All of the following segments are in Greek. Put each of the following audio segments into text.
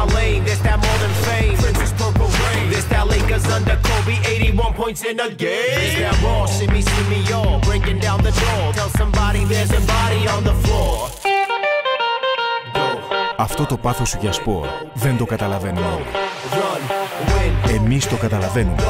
my lane. This that more than fame. Princess Purple Rain. This that Lakers under Kobe, 81 points in a game. This that raw, shimmy, shimmy, y'all. Breaking down the door. Tell somebody there's a body on the floor. Αυτό το πάθος σου για σπορ δεν το καταλαβαίνουν όλοι. Εμείς το καταλαβαίνουμε.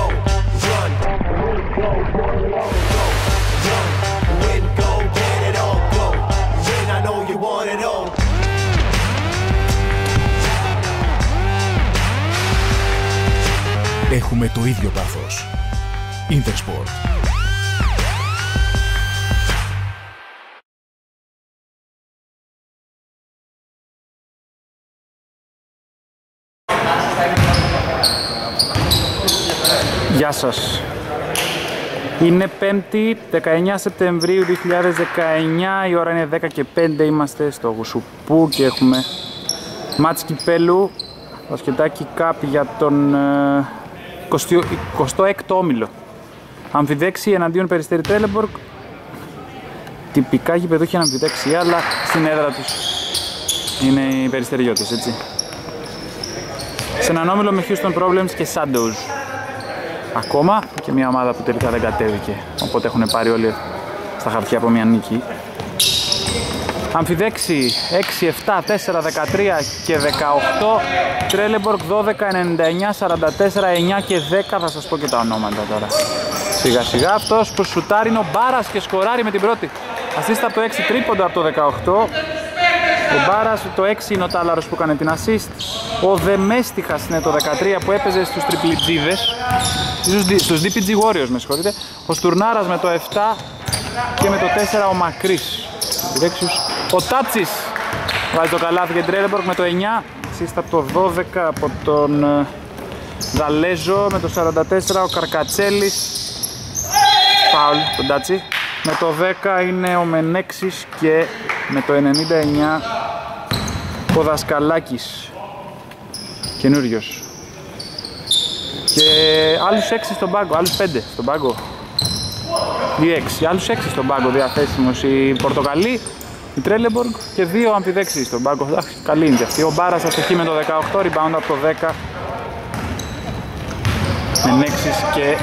Έχουμε το ίδιο πάθος. Intersport. Γεια σας. Είναι 5η, 19 Σεπτεμβρίου 2019, η ώρα είναι 10 και 5, είμαστε στο Γουσουπού και έχουμε μάτς κυπέλου, μπασκετάκι Cup για τον 26ο όμιλο. Αμφιδέξη εναντίον Περιστέρι Τρέλεμπορκ. Τυπικά γηπεδούχοι αμφιδέξια, αλλά στην έδρα τους είναι οι περιστεριώτες, έτσι. Σε έναν όμιλο με Houston Problems και Shadows. Ακόμα και μια ομάδα που τελικά δεν κατέβηκε, οπότε έχουν πάρει όλοι στα χαρτιά από μια νίκη. Αμφιδέξη 6, 7, 4, 13 και 18. Τρέλεμπορκ 12, 99, 44, 9 και 10. Θα σας πω και τα ονόματα τώρα. Σιγά σιγά. Αυτός που σουτάρει είναι ο Μπάρας και σκοράρει με την πρώτη. Ασίστα από το 6, τρίποντο από το 18. Ο Μπάρας, το 6 είναι ο Τάλαρος που έκανε την assist. Ο Δεμέστιχας είναι το 13 που έπαιζε στους τριπλιτζίδες, στους DPG Warriors, με συγχωρείτε. Ο Στουρνάρας με το 7 και με το 4 ο Μακρύς. Ο Τάτσις βάζει το καλάθι για την Τρέλεμπορκ με το 9. Assist από το 12 από τον Δαλέζο. Με το 44 ο Καρκατσέλης. Φάουλ τον Τάτσι. Με το 10 είναι ο Μενέξης και με το 99 ο Δασκαλάκης, καινούριος. Και άλλους 6 στον πάγκο, άλλους 5 στον πάγκο. Ή 6, άλλους 6 στον πάγκο διαθέσιμος. Η Πορτοκαλί, η Τρέλεμπορκ και 2 αμφιδέξεις στον πάγκο. Καλή είναι και αυτή. Ο Μπάρας αστοχή με το 18, rebound από το 10. Μενέξης και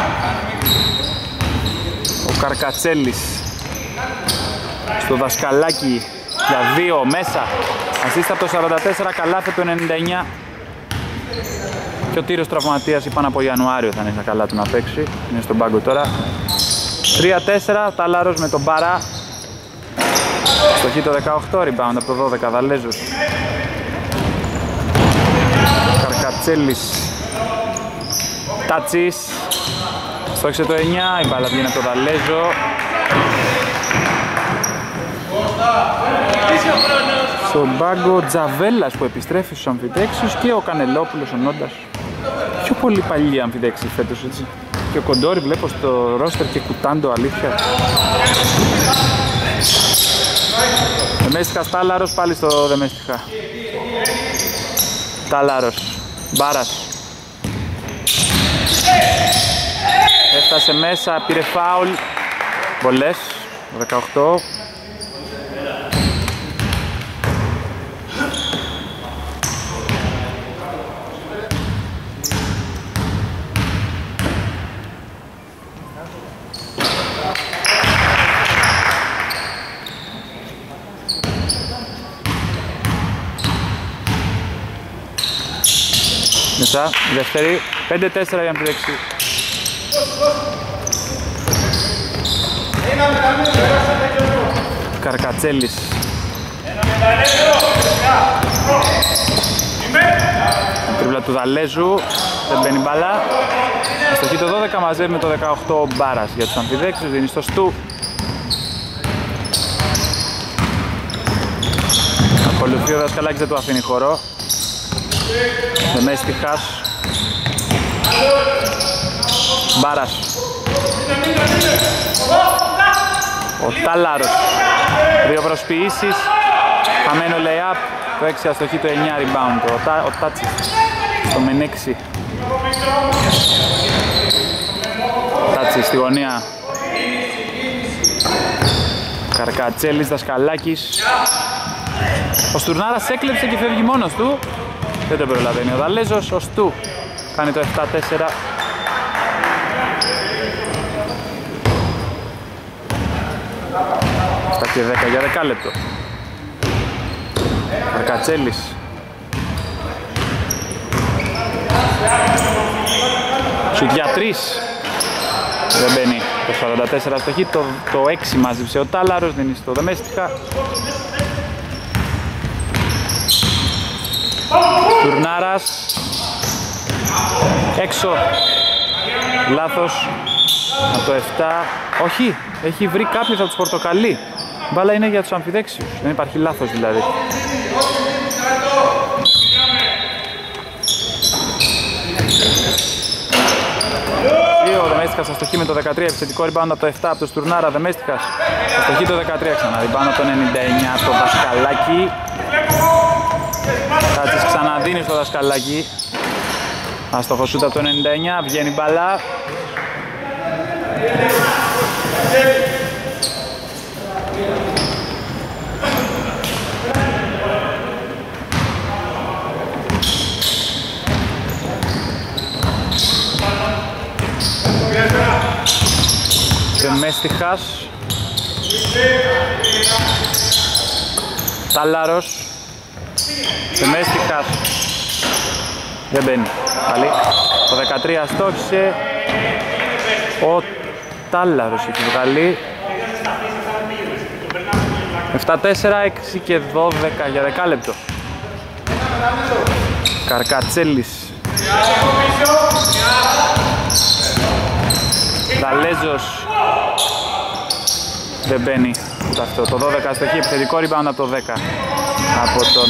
ο Καρκατσέλης στο Δασκαλάκι για 2 μέσα. Ασίστα από το 44, καλάθι το 99. Και ο Τύρος τραυματίας, είπαν από Ιανουάριο θα είναι στα καλά του να παίξει. Είναι στον πάγκο τώρα. 3-4, Ταλάρος με τον Μπαρά. Στοχή το 18, rebound από το 12, Δαλέζος. Καρκατσέλης. Τάτσις. Στόχισε το 9, η μπάλα βγαίνει από το Δαλέζο. Στον πάγκο Τζαβέλας που επιστρέφει στους αμφιδέξιους και ο Κανελόπουλος, ο Νόντας. Πιο πολύ παλιοί αμφιδέξιοι φέτος, έτσι. Και ο Κοντόρι βλέπω στο ρόστερ και Κουτάντο, αλήθεια. Δεμέστιχας Τάλαρος, πάλι στο Δεμέστιχα. Τάλαρος, Μπάρας. Έφτασε μέσα, πήρε φάουλ. Βολές, 18. Μέσα, δεύτερη, 5-4 για αμφιδέξη. Καρκατσέλης. Τρίβλα του Δαλέζου, δεν μπαίνει μπάλα. Αστοχή το 12, μαζεύει με το 18 ο Μπάρας για τους αμφιδέξους, δίνει στο Στου. Ακολουθεί ο Δασκαλάκης, δεν του αφήνει χώρο. Δεμέστιχας. Μπάρας. Ο Τάλαρος. 2 προσποιήσεις. Χαμένο lay-up. Το 6 αστοχή, το 9 rebound. Ο Τάτσις. Το Μενέξη. Τάτσις στη γωνία. Καρκατσέλης, Δασκαλάκης. Ο Στουρνάρας έκλεψε και φεύγει μόνος του. Δεν τον προλαβαίνει ο Δαλέζος, ο Στου κάνει το 7-4. Στα και 10 για δεκάλεπτο. Καρκατσέλης. Σουτ για 3. Δεν μπαίνει το 44 στο χ, το 6 μάζεψε ο Τάλαρος, δίνει στο Δεμέστιχα. Τουρνάρας. Έξω. Λάθος. Από το 7. Όχι, έχει βρει κάποιος από τους πορτοκαλί. Μπάλα είναι για τους αμφιδέξιους, δεν υπάρχει λάθος δηλαδή. Ο Δεμέστιχας αστοχή με το 13, επιθετικό rebound από το 7 από το Στουρνάρα. Δεμέστιχας αστοχή το 13, ξανά rebound από το 99 από το Δασκαλάκι. Κάτσις ξαναδίνει στο Δασκαλάκι. Αστοχο σούτ από το 99, βγαίνει μπαλά. Δεμέστιχας. Τάλαρος. Δεμέστιχας. Δεν μπαίνει. Καλή. Το 13 στόχισε. Ο Τάλαρος έχει βγάλει. 7-4, 6 και 12 για δεκάλεπτο. Καρκατσέλης. Δαλέζος. Δεν μπαίνει ούτε αυτό. Το 12 αστοχή, επιθετικό rebound από το 10 από τον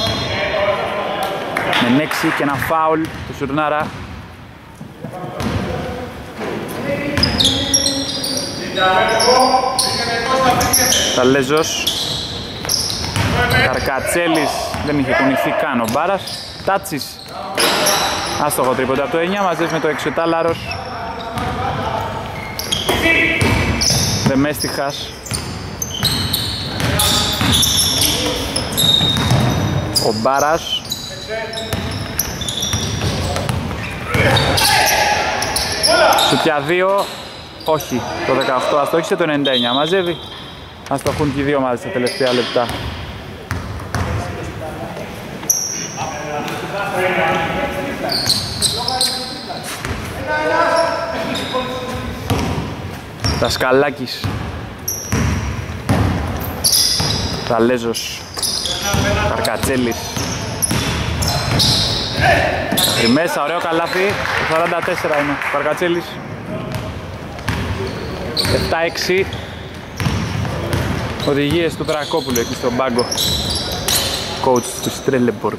Μενέξη και ένα φάουλ του Σουρνάρα. Δαλέζος. Καρκατσέλης, δεν είχε κουνηθεί καν ο Μπάρας. Τάτσις. Άστοχο τρίποντα από το 9, μαζεύει με το 6 ο Τάλαρος. Δεμέστιχας. Ο Μπάρας. Σουτιά 2. Όχι, το 18 αστόχισε, το 99 μαζεύει. Αστοχούν και οι δύο μάλιστα τελευταία λεπτά. Δασκαλάκης. Δαλέζος. Καρκατσέλης. Μέσα, ωραίο καλάθι. 44 είναι. Καρκατσέλης. 7-6. Οδηγίες του Δρακόπουλου εκεί στον πάγκο. Coach του Στρέλεμπορκ.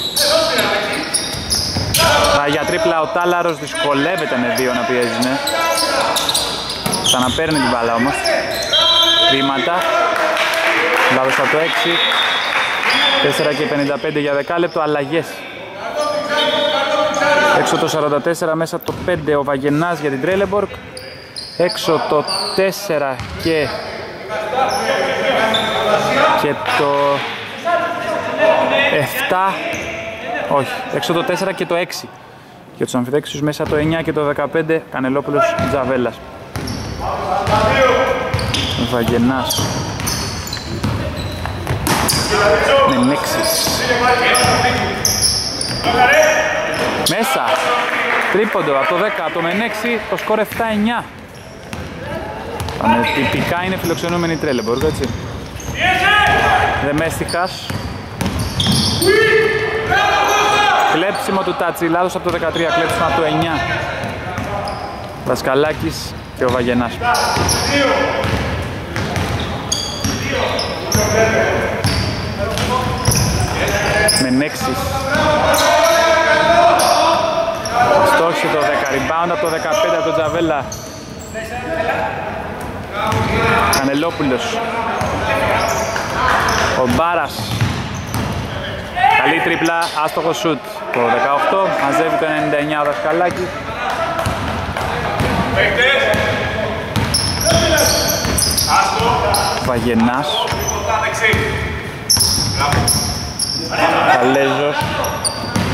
Για τρίπλα ο Τάλαρος δυσκολεύεται με 2 να πιέζουν. Ξαναπαίρνει την μπάλα όμως. Βήματα. Λάβος από το 6. 4 και 55 για δεκάλεπτο. Αλλαγές. Έξω το 44, μέσα το 5 ο Βαγενάς για την Τρέλεμπορκ. Έξω το 4 και το 7. Όχι, έξω το 4 και το 6 για τους αμφιδέξιους, μέσα το 9 και το 15 Κανελόπουλος Τζαβέλας. Βαγενάς. Μενέξης. Μέσα. Τρίποντο από το 10, από το Μενέξη, το σκορ 7-9. Τυπικά είναι φιλοξενούμενη η Τρέλεμπορκ, έτσι. Δεμέστιχας. Κλέψιμο του Τάτσι, λάθος από το 13, κλέψιμο από το 9. Δασκαλάκης και ο Βαγενάς. Μενέξης. Στόχισε το 10, rebound από το 15 από τον Τζαβέλα. Κανελόπουλος. Ο Μπάρας. Καλή τρίπλα, άστοχο σουτ. Το 18, μαζεύει το 99 ο Δασκαλάκης. Βαγενάς. Καλέζος.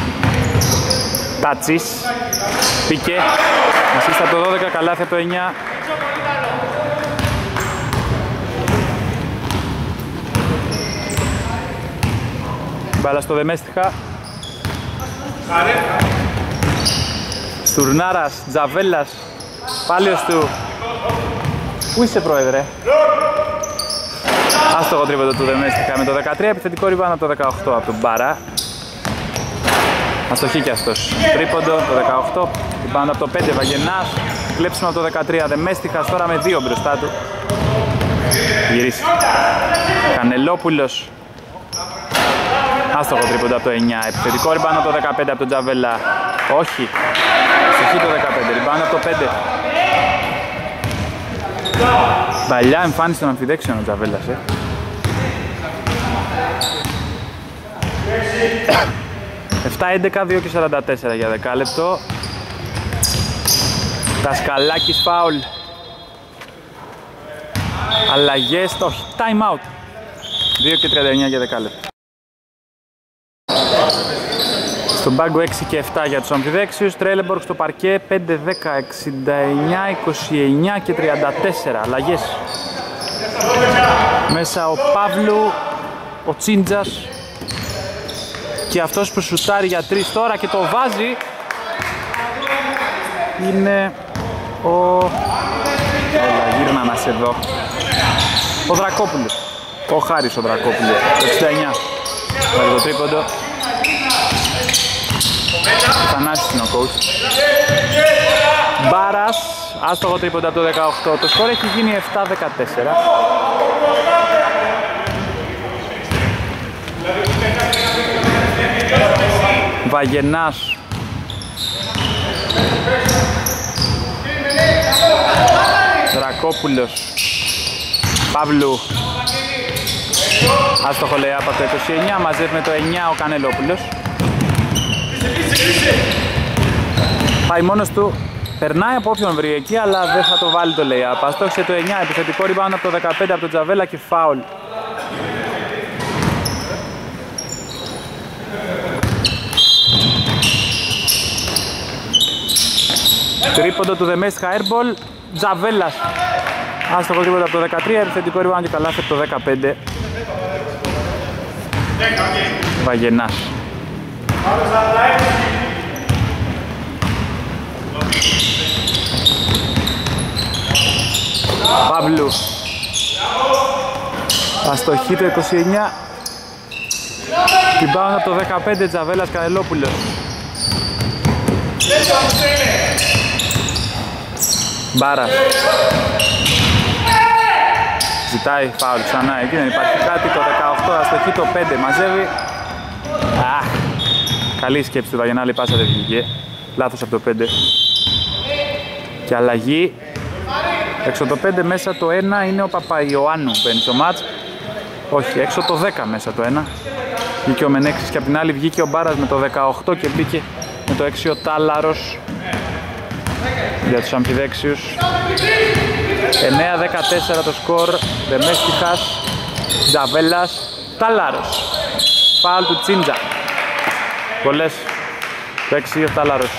Τάτσις. Πήκε. Ασίστα το 12, καλάθι από το 9. Μπάλα στο Δεμέστιχα. Στουρνάρας, Τζαβέλας, πάλιος του. Πού είσαι πρόεδρε? Άστοχο τρίποντο του Δεμέστιχα με το 13, επιθετικό ριμπάουντ από το 18 από τον Μπάρα. Αστοχή κι αυτός. Τρίποντο το 18, ριμπάουντ από το 5, Βαγενάς. Κλέψιμο από το 13, Δεμέστιχας τώρα με 2 μπροστά του. Γυρίσει. Κανελόπουλος. Άστοχο τρίποντο από το 9, επιθετικό ριμπάουντ από το 15 από τον Τζαβέλα. Όχι. Αστοχή το 15, ριμπάουντ από το 5. Παλιά εμφάνιση των αμφιδέξεων ο Τζαβέλας, 7-11, 2 και 44 για δεκάλεπτο. Τασκαλάκης φάουλ. Αλλαγές, όχι, time out. 2 και 39 για δεκάλεπτο. Στον πάγκο 6 και 7 για τους αμφιδέξιους. Τρέλεμπορκ στο παρκέ 5, 10, 69, 29 και 34. Αλλαγές. Μέσα ο Παύλου, ο Τσίντζας και αυτός που σουτάρει για 3 τώρα και το βάζει είναι ο... Έλα, γύρνα να σε δω. Ο Δρακόπουλος. Ο Χάρης ο Δρακόπουλος. Το 69. Βάζει το τρίποντο. Θανάσης είναι ο coach. Μπάρας, άστοχο τρίποντα από το 18. Το σκορ έχει γίνει 7-14. Βαγενάς. Δρακόπουλος. Παύλου. Άστοχο λέει από το 29, μαζεύει με το 9 ο Κανελόπουλος. Πάει μόνος του, περνάει από όποιον βρει εκεί, αλλά δεν θα το βάλει το layup. Αστόχισε το 9, επιθετικό rebound από το 15 από τον Τζαβέλα και φάουλ. Τρίποντο του Δεμέστιχα airball, Τζαβέλας. Άστοχο τρίποντο από το 13, επιθετικό rebound και καλάθι από το 15. Βαγενάς. Παύλου. Αστοχή το 29. Την πάνω από το 15, Τζαβέλας Κανελόπουλος. Μπάρα. Ζητάει φάουλ ξανά, εκεί δεν υπάρχει κάτι. Το 18, αστοχή το 5, μαζεύει. Αχ, καλή σκέψη του Βαγενάλη, πάσα δεν βγήκε. Λάθος από το 5. Και αλλαγή. Έξω το 5 μέσα το 1 είναι ο Παπαϊωάννου, μπαίνει στο μάτς. Όχι, έξω το 10 μέσα το 1. Βγήκε ο Μενέξης και απ' την άλλη βγήκε ο Μπάρας με το 18 και μπήκε με το 6 ο Τάλαρος για τους αμφιδέξιους. 9-14 το σκορ. Δεμέστιχας, Τζαβέλας, Τάλαρος. Φάουλ του Τσίντζα. Πολλές. Το 6 ο Τάλαρος.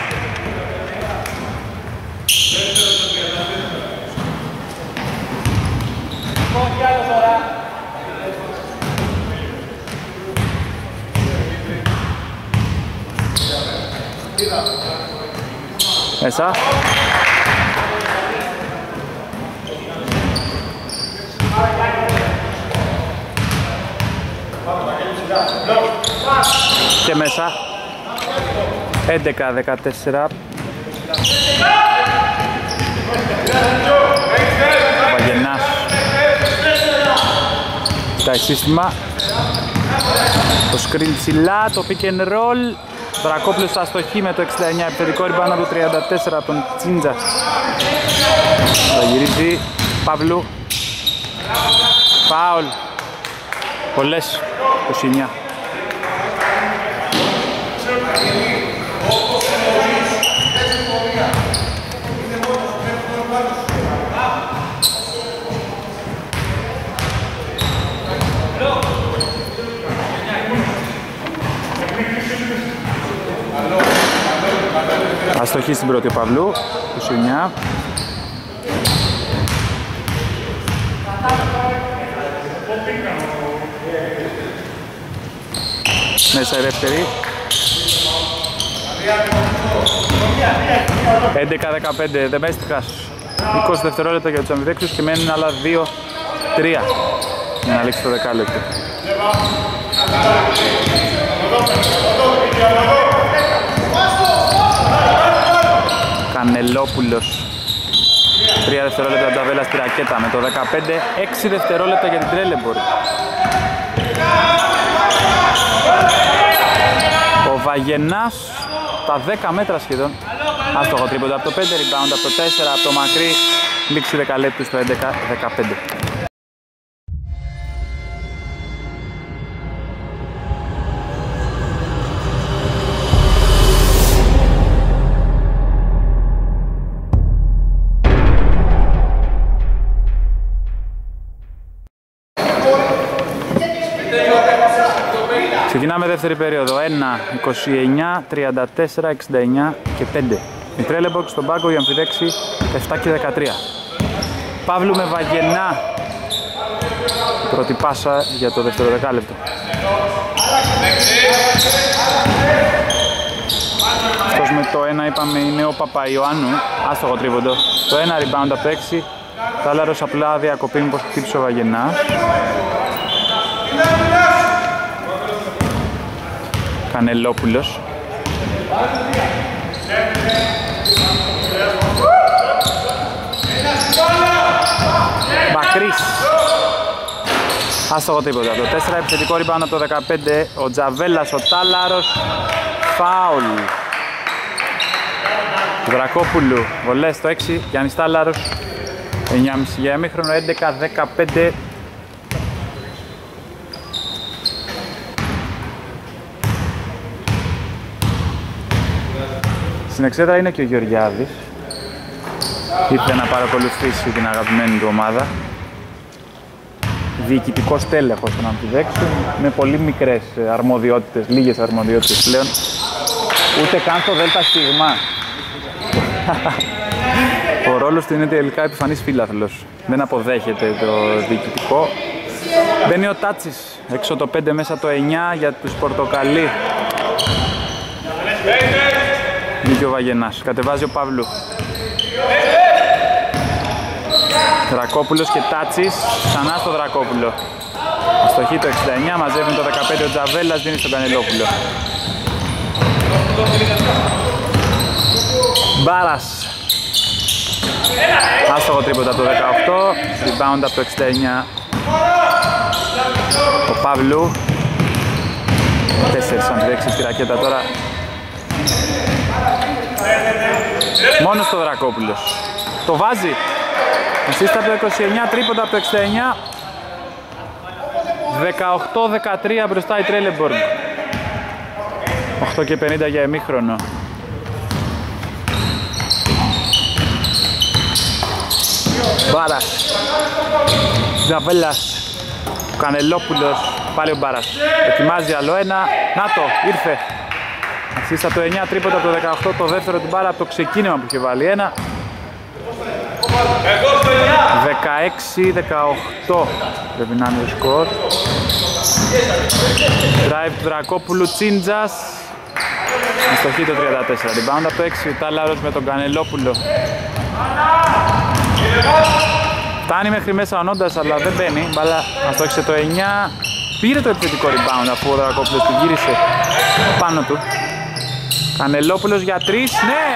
Μέσα. Και μέσα. 11-14. Βαγενάς. Τα σύστημα. Το screen ψηλά, το pick and roll. Δρακόπουλος στα αστοχή με το 69, επιθετικό rebound από το 34 από τον Τσίντζα. Θα γυρίζει Παύλου. Φάουλ. Πολλές. 29. Αστοχή στην πρώτη ο Παυλού, 29. Μέσα η δεύτερη. 11-15, δεν μέστηκας. 20 δευτερόλεπτα για τους αμυδέξους και μένουν άλλα 2-3 για να λήξει το δεκάλεπτο. Κανελόπουλος. 3 δευτερόλεπτα από τα βέλα στη ρακέτα με το 15, 6 δευτερόλεπτα για την Τρέλεμπορ. Ο Βαγενάς τα 10 μέτρα σχεδόν. Άστοχο τρίποντα από το 5, rebound από το 4, από το μακρύ, λήξη δεκαλέπτου στο 11-15. Ξεκινάμε δεύτερη περίοδο, 1, 29, 34, 69 και 5. Η Τρέλεμπορκ στον πάγκο, η αμφιδέξη 7 και 13. Παύλου με Βαγενά, πρώτη πάσα για το δεύτερο δεκάλεπτο. Αυτός με το 1 είπαμε είναι ο Παπαϊωάννου, άστοχο τρίποντο. Το 1 rebound από το 6, Τάλαρος απλά διακοπή μήπως χτύπησε ο Βαγενά. Κανελόπουλος. Μακρύς. Άστοχο τίποτα. Το 4 επιθετικό rebound από το 15. Ο Τζαβέλας, ο Τάλαρος. Φάουλ. Δρακόπουλου. Βολές το 6. Γιάννης Τάλαρος. 9,5 για ημίχρονο. 11-15. Στην εξέδρα είναι και ο Γεωργιάδης. Ήρθε να παρακολουθήσει την αγαπημένη του ομάδα. Διοικητικός τέλεχος των αμφιδέξεων, με πολύ μικρές αρμοδιότητες, λίγες αρμοδιότητες πλέον. Ούτε καν στο Δέλτα Σίγμα. Ο ρόλος του είναι τελικά επιφανής φίλαθλος. Δεν αποδέχεται το διοικητικό. Μπαίνει ο Τάτσης, έξω το 5 μέσα το 9 για τους Πορτοκαλί. Βγήκε ο Βαγενάς, κατεβάζει ο Παύλου. Δρακόπουλος και Τάτσης, ξανά στο Δρακόπουλο. Αστοχή το 69, μαζεύει το 15 ο Τζαβέλας, δίνει στον Κανελόπουλο. Μπάρας. Άστοχο τρίποντα από το 18, rebound από το 69. Ο Παύλου. 4 αμφιδέξεις στη ρακέτα τώρα. Μόνο στο Δρακόπουλος. Το βάζει. Ασίστα από το 29, τρίποντα από το 69. 18-13 μπροστά η Τρέλεμπορκ. 8 και 50 για ημίχρονο. Μπάρας. Τζαβέλας. Κανελόπουλος. Πάλι ο Μπάρας. Ετοιμάζει άλλο ένα. Να το, ήρθε. Ασίστα το 9, τρίποντα από το 18, το δεύτερο του Μπάρα από το ξεκίνημα που είχε βάλει ένα. 16-18 πρέπει να είναι το σκορ. Drive του Δρακόπουλου, Τσίντζας. Αστοχή το 34, rebound από το 6, ο Τάλαρος με τον Κανελόπουλο. Φτάνει μέχρι μέσα ο Νόντας αλλά δεν μπαίνει, μπάλα αστόχησε το 9. Πήρε το επιθετικό rebound αφού ο Δρακόπουλος την γύρισε πάνω του. Κανελόπουλος για 3, ναι!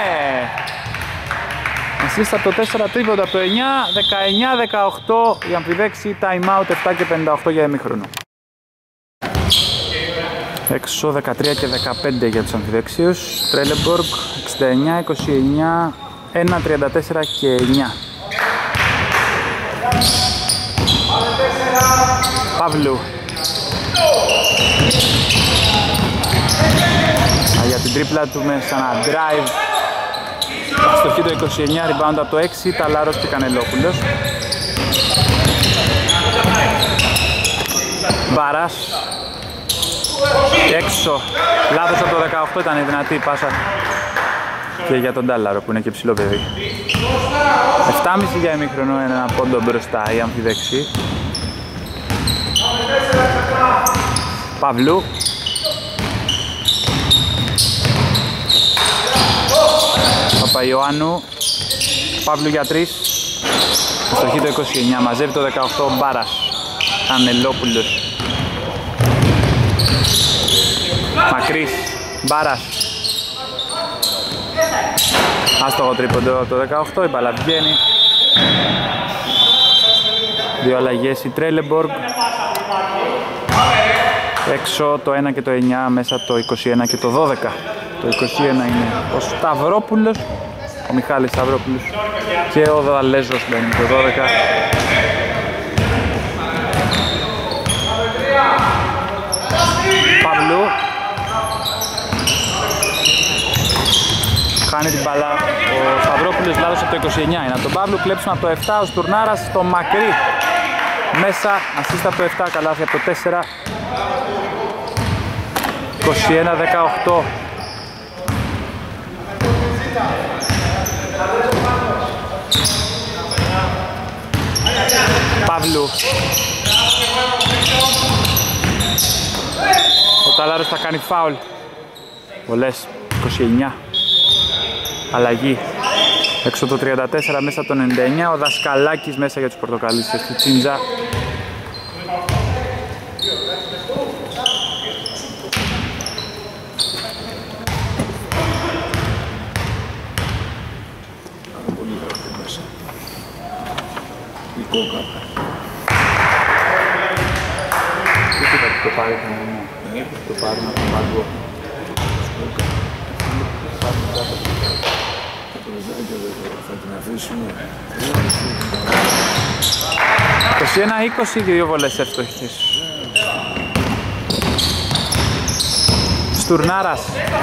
Ασίστα από το 4, τρίποντα από το 9, 19-18 η αμφιδέξη, time out, 7 και 58 για ημίχρονο. Έξω 13 και 15 για τους αμφιδέξιους, Τρέλεμπορκ 69, 29, 1, 34 και 9. Παύλου. Για την τρίπλα του με σαν ένα drive. Στοχή το 29, rebound από το 6, Ταλάρος και Κανελόπουλος. Μπαράς. Έξω. Λάθος από το 18 ήταν η δυνατή πάσα και για τον Τάλαρο που είναι και ψηλό παιδί. 7,5 για ημίχρονο, ένα πόντο μπροστά η αμφιδεξή. Παυλού. Παπαϊωάννου. Παύλου για 3. Αστοχή το 29, μαζεύει το 18 Μπάρας. Ανελόπουλος. Μακρύς. Μπάρας. Άστοχο τρίποντο από το 18, η μπάλα βγαίνει. Δύο αλλαγές η Τρέλεμποργκ. Έξω το 1 και το 9, μέσα το 21 και το 12. Το 21 είναι ο Σταυρόπουλος, ο Μιχάλης Σταυρόπουλος, και ο Δαλέζος μπαίνει το 12. Παυλού. Χάνει την μπάλα ο Σταυρόπουλος, λάθος από το 29. Είναι από τον Παύλου, κλέψουμε από το 7, ο Στουρνάρας στο μακρύ. Μέσα, ασίστα από το 7, καλάθι από το 4. 21-18. Παύλου. Ο Τάλαρος θα κάνει φάουλ. Βολές 29. Αλλαγή. Έξω το 34, μέσα το 99. Ο Δασκαλάκης μέσα για τους πορτοκαλίστες του Τσίντζα. Το πάρει κανένα, το πάρει να το πάρει. Θα την αφήσουμε. 21-20 και δύο βολές εύστοχες. Στουρνάρας.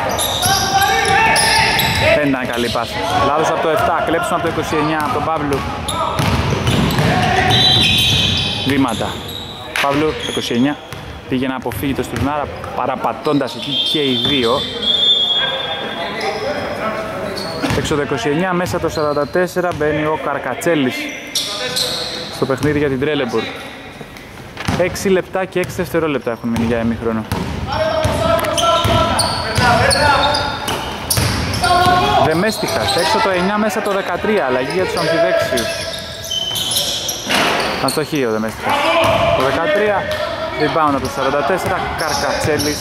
Δεν ήταν καλή πάσα. Λάθος από το 7, κλέψουμε από το 29 από τον Παύλου. Βήματα. Παύλου, 29. Πήγε να αποφύγει το Στουρνάρα παραπατώντας εκεί και οι δύο. Έξω το 29, μέσα το 44 μπαίνει ο Καρκατσέλης στο παιχνίδι για την Τρέλεμποργκ. 6 λεπτά και 6 δευτερόλεπτα έχουν μείνει για ημίχρονο. Δεμέστιχας, έξω το 9, μέσα το 13, αλλαγή για τους αμφιδέξιους. Αστοχή ο Δεμέστιχας. Το 13, rebound από το 44, Καρκατσέλης.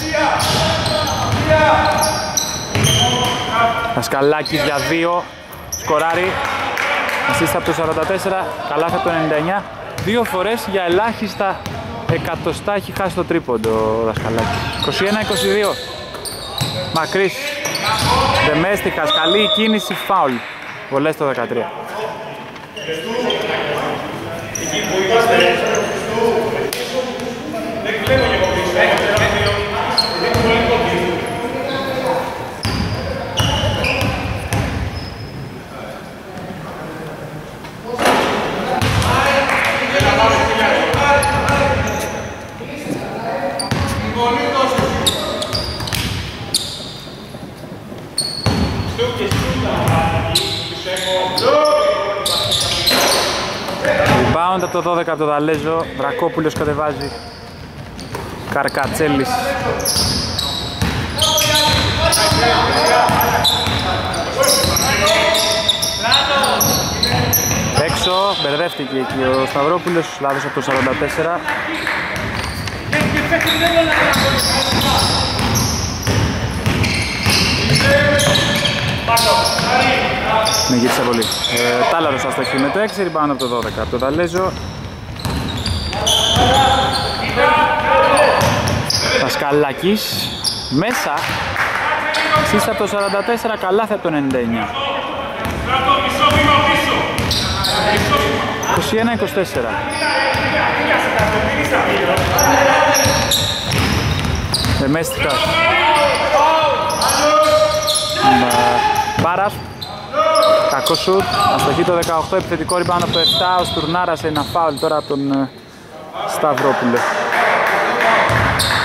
Δασκαλάκης για 2, σκοράρει. Ασίστα από το 44, καλάθι από το 99. Δύο φορές για ελάχιστα εκατοστά έχει χάσει το τρίποντο ο Δασκαλάκης. 21-22. Μακρύς. Δεμέστιχας, καλή κίνηση, φάουλ. Βολές το 13. Rebound από το 12 από το Δαλέζο. Βρακόπουλος κατεβάζει. Καρκατσέλης. Έξω, μπερδεύτηκε εκεί ο Σταυρόπουλος, λάθος από το 44. Με γύρισε πολύ. Τάλαρος αστοχή με το 6, rebound από το 12 από το Δαλέζο. Δασκαλάκης μέσα. Σύστα από το 44, καλάθι από το 99. 21-24. Δεμέστιχας. Μπάρας. Κακό σουτ. Αστοχή το 18, επιθετικό rebound από το 7. Ο Στουρνάρας, ένα φάουλ τώρα από τον Σταυρόπουλο.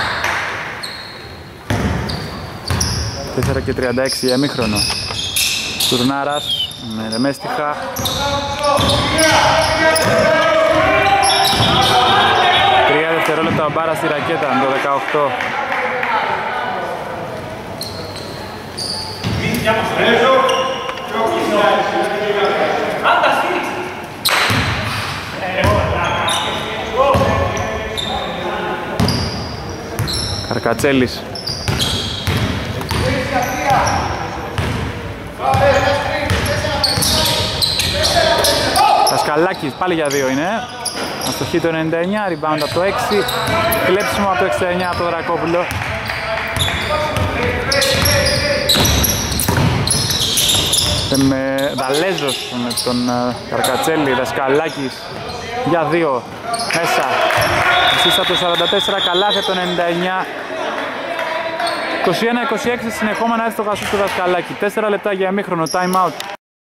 4 και 36 για ημίχρονο. Στουρνάρας με ρεμέστιχα. Τρία δευτερόλεπτα ο Μπάρας στη ρακέτα, το 18. Καρκατσέλης. Δασκαλάκης, πάλι για δύο είναι. Αστοχή το 99, rebound από το 6. Κλέψιμο από το 69 από το Δρακόπουλο. Δαλέζος με τον Καρκατσέλη, Δασκαλάκης για δύο. Μέσα. Εσείς από το 44, καλάθι από το 99. 21-26 συνεχόμενα έστοχα στο Δασκαλάκη. 4 λεπτά για ημίχρονο, time out.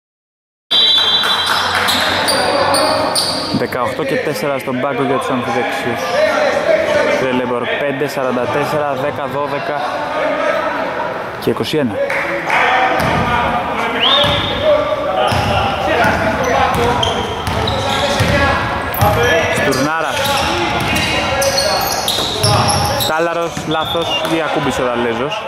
18 και 4 στον πάγκο για τους αμφιδεξιούς. Τρέλεμπορ 5, 44, 10, 12 και 21. Στουρνάρα. Τάλαρος, λάθος ή ακούμπησε ο Δαλέζος.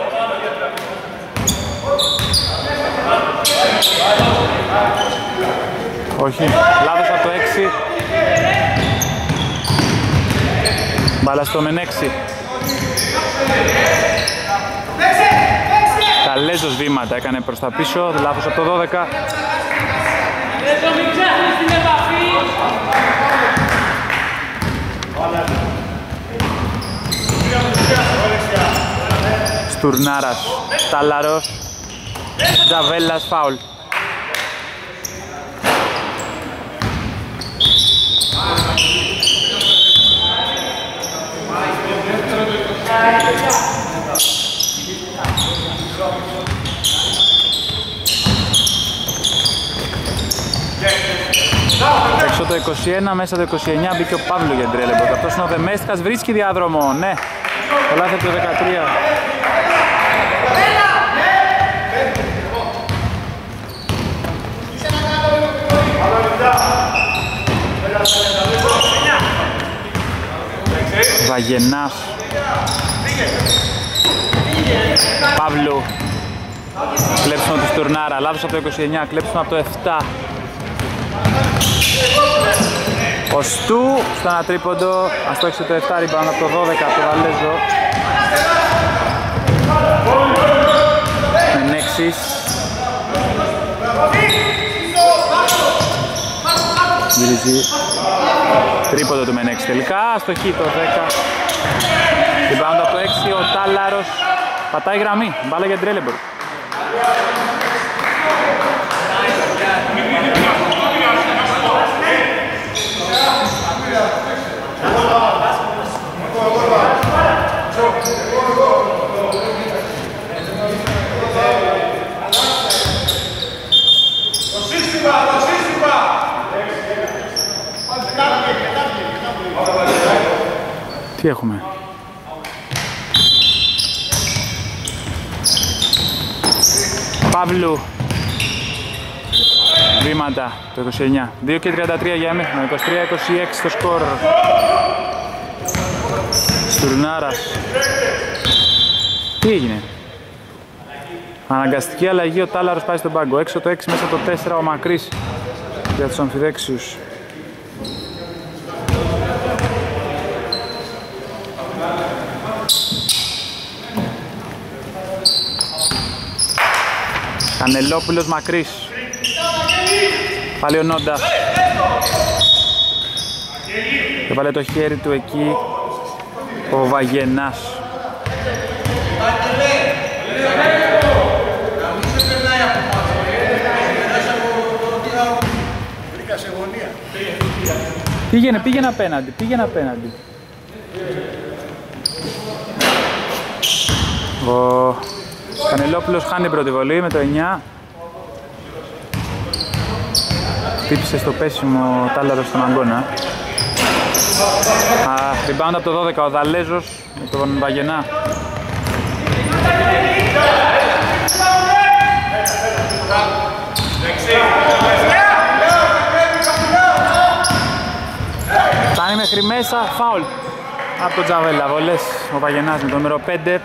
Όχι, λάθος από το 6. Μπάλα στο Μενέξι. Δαλέζος βήματα έκανε προς τα πίσω, λάθος από το 12. Στουρνάρας, Τάλαρος, Τζαβέλας, φάουλ. Έξω το 21, μέσα το 29 μπήκε ο Παύλου για την Τρέλεμπορ. Αυτός είναι ο Δεμέστικας, βρίσκει διάδρομο, ναι. Το λάθη από το 13. Βαγενάς. Παύλου. Κλέψιμο του Στουρνάρα, λάθος από το 29, κλέψιμο από το 7. Ο Στου στο ένα τρίποντο, αστόχισε το 7, rebound από το 12 από το Βαλέζο. Μενέξης. Γυρίζει. Τρίποντο του Μενέξη τελικά, αστοχή το 10. Rebound από το 6, ο Τάλαρος πατάει γραμμή, μπάλα για την Τρέλεμπορ. Τι έχουμε? Παύλου. Βήματα το 29. 2 και 33 για εμίχρονο. 23-26 το σκορ. Στουρνάρας. Τι έγινε? Αναγκαστική αλλαγή, ο Τάλαρος πάει στον πάγκο. Έξω το 6, μέσα το 4 ο Μακρύς για τους αμφιδέξιους. Κανελόπουλος, Μακρύς. Πάλι ο Νόντα. Έβαλε το χέρι του εκεί ο Βαγενάς. Πήγαινε απέναντι. Ο Κανελόπουλος χάνει την πρώτη βολή με το 9. Χτύπησε στο πέσιμο ο Τάλαρος στον αγκώνα. Rebound από το 12 ο Δαλέζος με τον Βαγενά. μέχρι μέσα, φάουλ από τον Τζαβέλα. Βολές ο Βαγενάς με το νούμερο 5.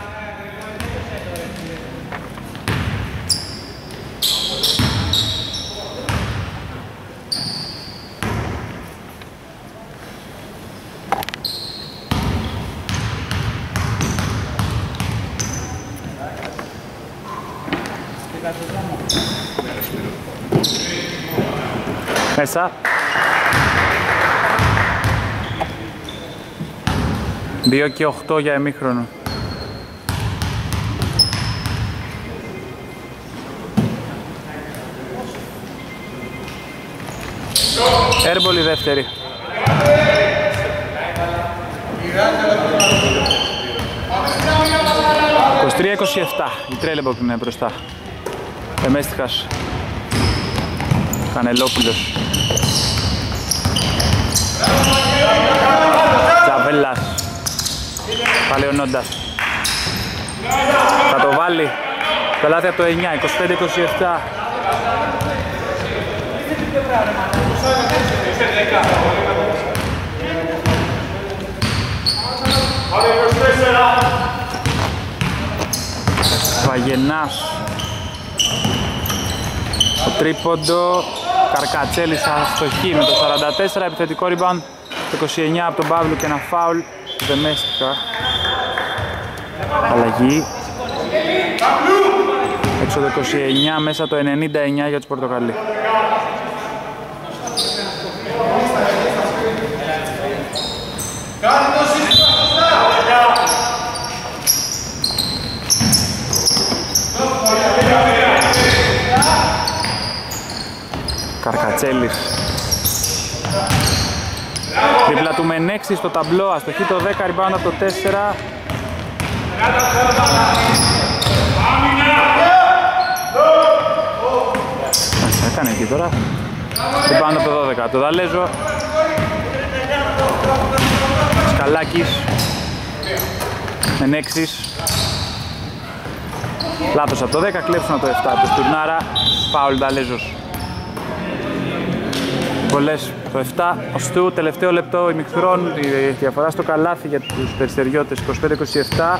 Μέσα. 2 και 8 για ημίχρονο. Έρμπολη δεύτερη. 23-27. Η Τρέλεμπορκ είναι μπροστά. Εμέστιχας. Κανελόπουλος. Τζαβέλας. Παλαιονόντας. Θα το βάλει. Καλάθι από το 9, 25-27. Βαγενάς. Το τρίποντο. Καρκατσέλης αστοχή με το 44, επιθετικό rebound το 29 από τον Παύλου και ένα φάουλ. Δεμέστικα. Αλλαγή. Έξω το 29, μέσα το 99 για τους Πορτοκαλί. Καρκατσέλης. Τρίπλα του Μενέξη στο ταμπλό, αστοχή το 10, rebound από το 4. Ας έκανε εκεί τώρα. Rebound από το 12, το Δαλέζο. Σκαλάκης. Μενέξης. Λάθος από το 10, κλέψουν από το 7 του Στουρνάρα. Φάουλ Δαλέζος. Βολές το 7, ως του τελευταίο λεπτό ημιχρόνου, η διαφορά στο καλάθι για τους περιστεριώτες 25-27.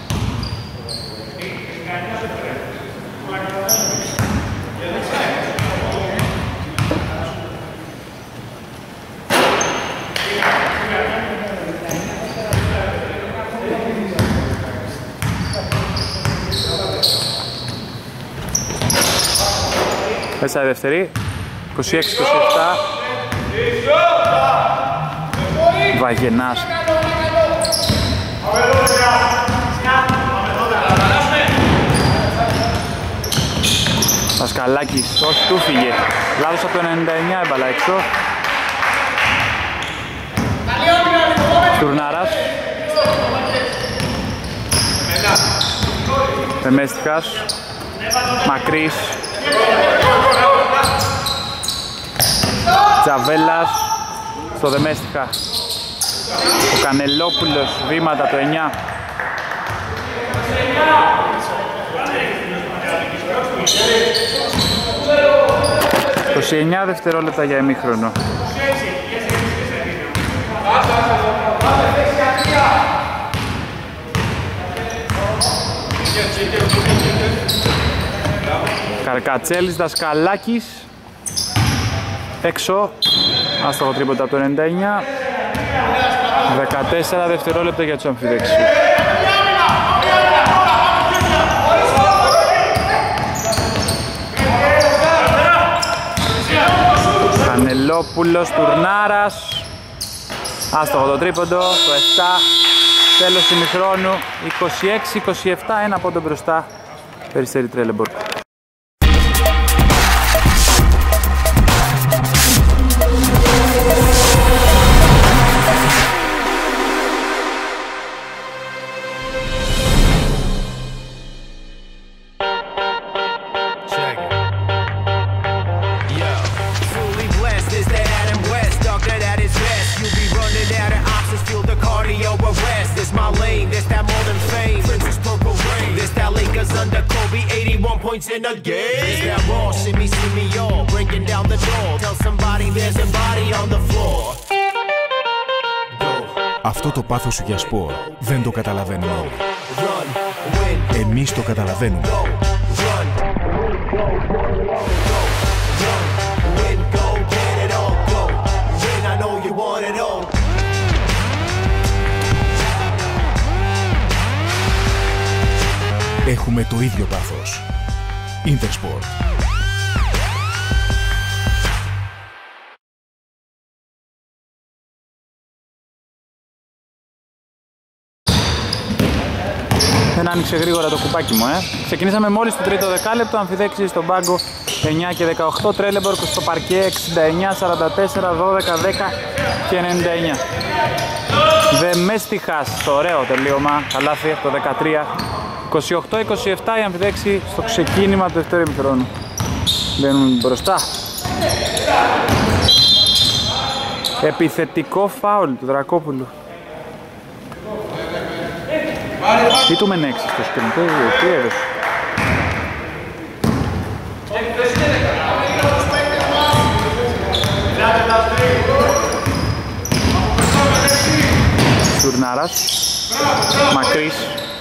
Μέσα η δεύτερη, 26-27. Βαγενάς. Πασκαλάκης, όχι του φύγε. Λάθος από το 99, έμπαλα έξω. Τουρνάρας. Πεμέστιχας. Μακρύς. Τζαβέλας στο Δεμέστιχα. Ο Κανελόπουλος, βήματα το 9. Το 29 δευτερόλεπτα για ημίχρονο. Καρκατσέλης, Δασκαλάκης. Έξω, άστοχο τρίποντα από το 99. 14 δευτερόλεπτα για τους αμφιδέξιους. Κανελόπουλος, Τουρνάρας. Άστοχο το τρίποντο, το 7. Τέλος ημιχρόνου, 26-27, ένα πόντο μπροστά. Περιστέρι Τρέλεμπορκ. In a game, is that raw? See me all breaking down the door. Tell somebody there's a body on the floor. Go Αυτό το πάθος σου για σπορ δεν το καταλαβαίνουν όλοι. Εμείς το καταλαβαίνουμε. Έχουμε το ίδιο πάθος. Intersport. Δεν άνοιξε γρήγορα το κουπάκι μου, Ξεκινήσαμε μόλις το τρίτο δεκάλεπτο, αμφιδέξει στον πάγκο 9 και 18, Τρέλεμπορκ στο παρκέ 69, 44, 12, 10 και 99. Δεμέστιχας, το ωραίο τελείωμα, καλάθι το 13, 28-27 η αμφιδέξη στο ξεκίνημα του δεύτερου ημιχρόνου. Μπαίνουν μπροστά. Επιθετικό φάουλ του Δρακόπουλου. Τι του μεν 6 στο σκριν, τι έδωσε. Τουρνάρας, μακρύς.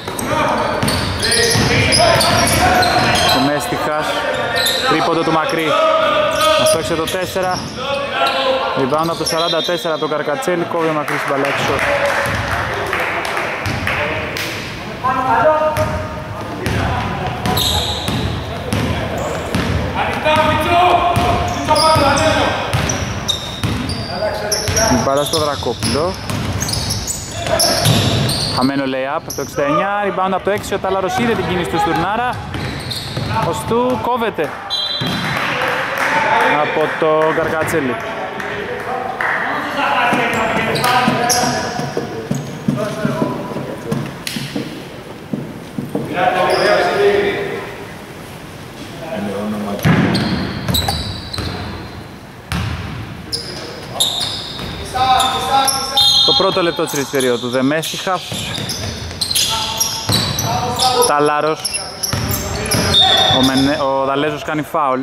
Μέστιχας, τρίποντο του μακρύ. Αυτό έξε το 4. Rebound από το 44 το Καρκατσέλη, κόβει ο μακρύς μπαλάκι σωτ. Η μπάλα στο Δρακόπουλο. Χαμένο lay-up από το 69, rebound από το 6, ο Τάλαρος είδε την κίνηση του Στουρνάρα. Ο Στου κόβεται από το Καρκατσέλη. Το πρώτο λεπτό της τρίτης περίοδου, Δεμέστιχας, Ταλάρος, ο Δαλέζος κάνει φάουλ.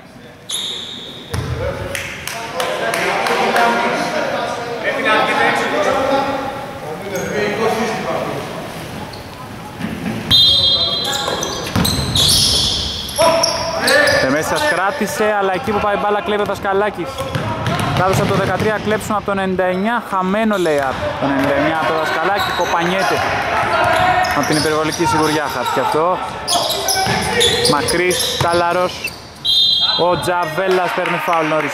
Δεμέστιχας κράτησε, αλλά εκεί που πάει μπάλα κλέβει ο Δασκαλάκης. Κάδωσε από το 13, κλέψουν από το 99, χαμένο lay-up. Το 99 από το Δασκαλάκι, κοπανιέται από την υπερβολική σιγουριά, χάθηκε αυτό. Μακρύς, Τάλαρος, ο Τζαβέλας παίρνει φάουλ νωρίς.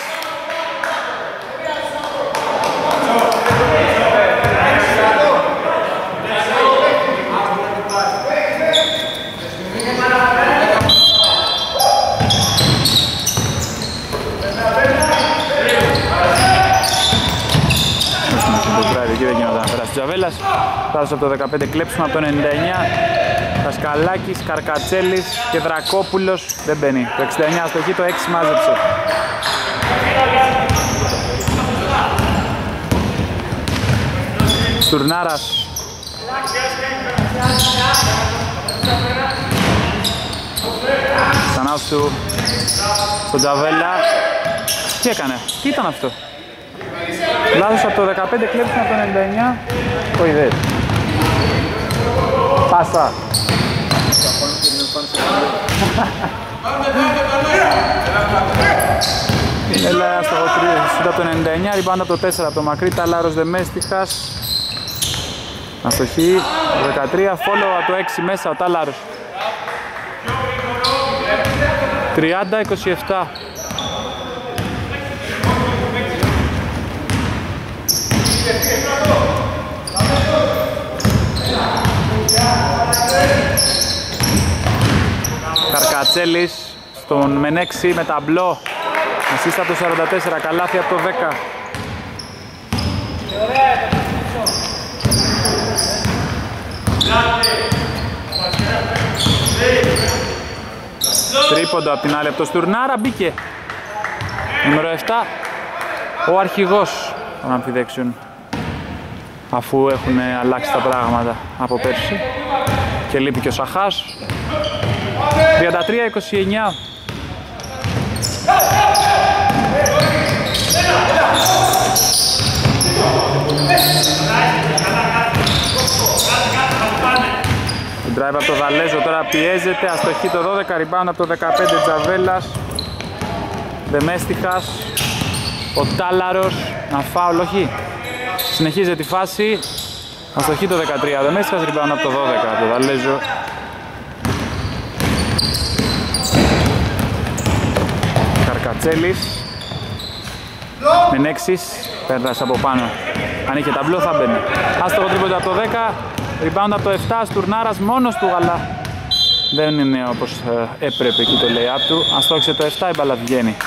Εκεί δεν γινόταν να περάσει ο Τζαβέλας. Φτάσαμε από το 15, κλέψουμε από το 99. Δασκαλάκης, Καρκατσέλης και Δρακόπουλος δεν μπαίνει. Το 69 στο χ, το 6 μάζεψε. Στουρνάρας. Ξανά του στον Τζαβέλα. Τι έκανε, τι ήταν αυτό. Λάθος από το 15, κλέψουν από το 99, το ιδέες. Πάσα. Έλα στο χωτρίδι, από το 99, ριμπάντα από το 4, από το μακρύ, Ταλάρος Δεμέστιχας. Αστοχή, το 13, follow από το 6 μέσα, ο Ταλάρος. 30-27. Καρκατσέλης στον Μενέξη με ταμπλό. Ασίστα από το 44, καλάθι από το 10. Τρίποντο από την άλλη από το Στουρνάρα, μπήκε. Νούμερο 7, ο αρχηγός των αμφιδέξεων, αφού έχουν αλλάξει τα πράγματα από πέρσι και λείπει και ο Σαχάς. 33-29. Drive από το Δαλέζο, τώρα πιέζεται, αστοχή το 12, rebound από το 15 Τζαβέλας. Δεμέστιχας, ο Τάλαρος, να φάουλ, όχι. Συνεχίζεται τη φάση, αστοχή το 13, Δεμέστιχας, rebound από το 12, από το Δαλέζο. Καρκατσέλης, Μενέξης, πέρασε από πάνω. Αν είχε ταμπλό θα μπαίνει. Άστοχο τρίποντο από το 10, rebound από το 7, Στουρνάρας μόνος του, αλλά δεν είναι όπως έπρεπε εκεί το lay-up του. Αστόχισε το 7, η μπάλα βγαίνει.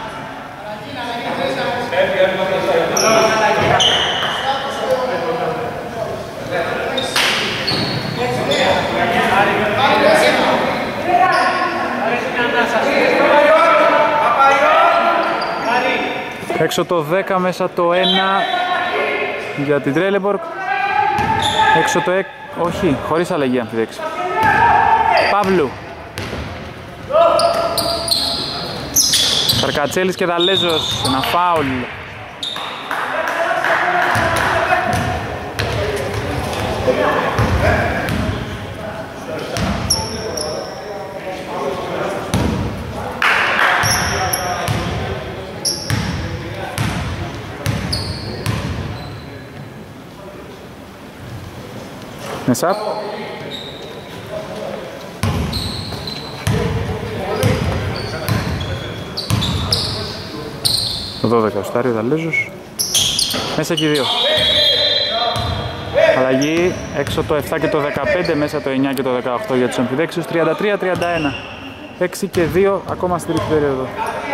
Έξω το 10, μέσα το 1 για την Τρέλεμπορκ. Έξω το 6, όχι, χωρίς αλλαγή αν φιδέξει. Παύλου. Καρκατσέλης και Δαλέζος, ένα φάουλ. Μέσα. Το 12 ο Στάριο Δαλέζος. Μέσα και οι δύο. Αλλαγή έξω το 7 και το 15, μέσα το 9 και το 18 για τους αμφιδέξιους. 33-31. 6 και 2 ακόμα στην τρίτη περίοδο.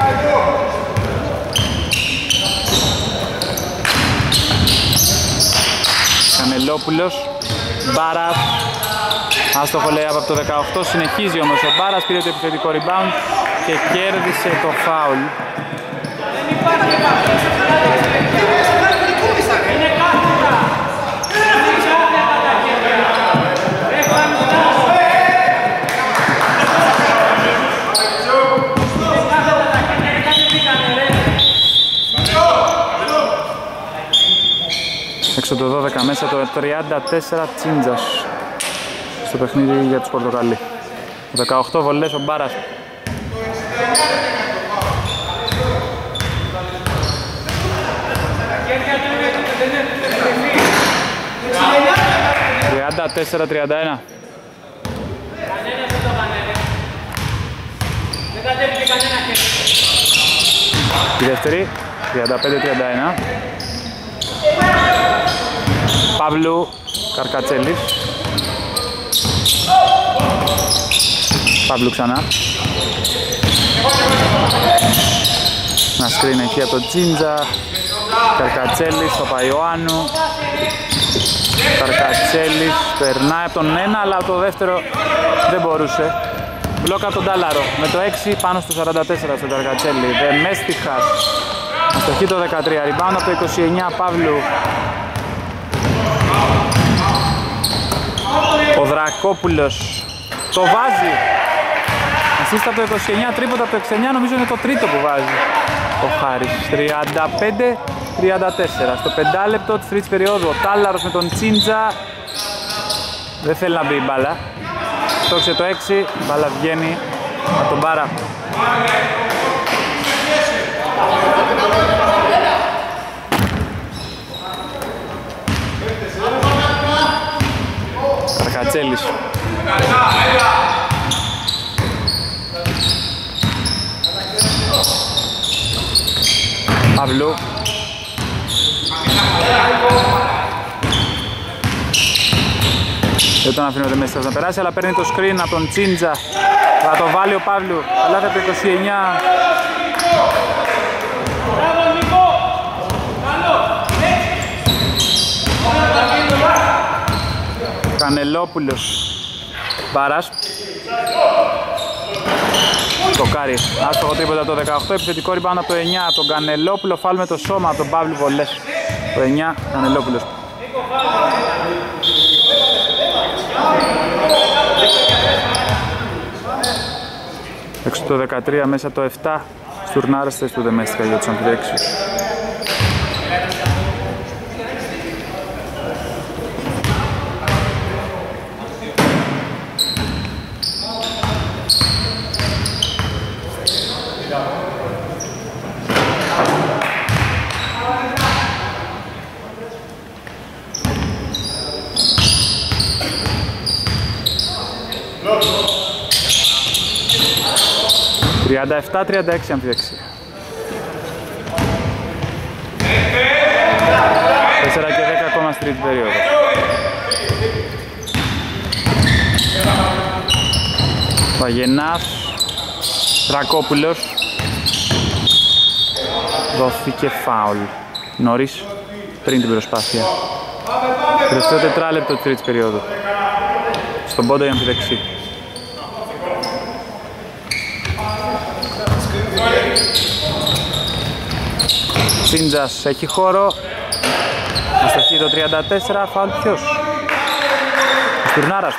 Κανελόπουλος, Μπάρας, άστοχο λέει από το 18, συνεχίζει όμως ο Μπάρας, πήρε το επιθετικό rebound και κέρδισε το φάουλ. Έξω το 12, μέσα το 34 Τσίντζας στο παιχνίδι για τους Πορτοκαλί. 18 βολές ο Μπάρας. ...34-31. Η δεύτερη, 35-31. Παύλου, Καρκατσέλης. Παύλου ξανά. Ένα σκριν εκεί από το Τζίντζα. Καρκατσέλης, Παπαϊωάννου. Καρκατσέλης, περνάει από τον ένα, αλλά το δεύτερο δεν μπορούσε. Μπλόκα από τον Τάλαρο, με το 6 πάνω στο 44 στον Καρκατσέλη. Δεμέστιχας, αστοχή το 13, rebound από το 29, Παύλου. Ο Δρακόπουλος το βάζει. Assist από το 29, τρίποτα από το 69, νομίζω είναι το τρίτο που βάζει ο Χάρης. 35-34. Στο 5 λεπτό της τρίτης περίοδου ο Τάλαρος με τον Τσίντζα. Δεν θέλει να μπει η μπάλα. Στόξε το 6, η μπάλα βγαίνει από τον Μπάρα. Καρκατσέλης. Παύλου. Δεν τον αφήνω μέσα να περάσει, αλλά παίρνει το screen από τον Τσίντζα. Θα το βάλει ο Παύλου. Λάθη από το 29. Κανελόπουλος. Μπάρας. Το Κάρι. Άστοχο τρίποντα από το 18. Επιθετικό rebound από το 9. Από τον Κανελόπουλο. Φάουλ με το σώμα από τον Παύλου βολές. Το 9. Κανελόπουλος. Έξω το 13, μέσα το 7. Στουρνάρες θέση του Δεμέστικα για τους αμφιδέξιους. 37-36 αμφιδεξία. 4 και 10 ακόμα στη τρίτη περίοδο. Βαγενάς, Τρακόπουλος. Δόθηκε φάουλ νωρίς πριν την προσπάθεια. Τελευταίο τετράλεπτο της τρίτης περίοδου. Στον πόντο η αμφιδεξή. Τσίντζας έχει χώρο. Αστοχή το 34, φάουλ ποιος? Ο Στουρνάρας.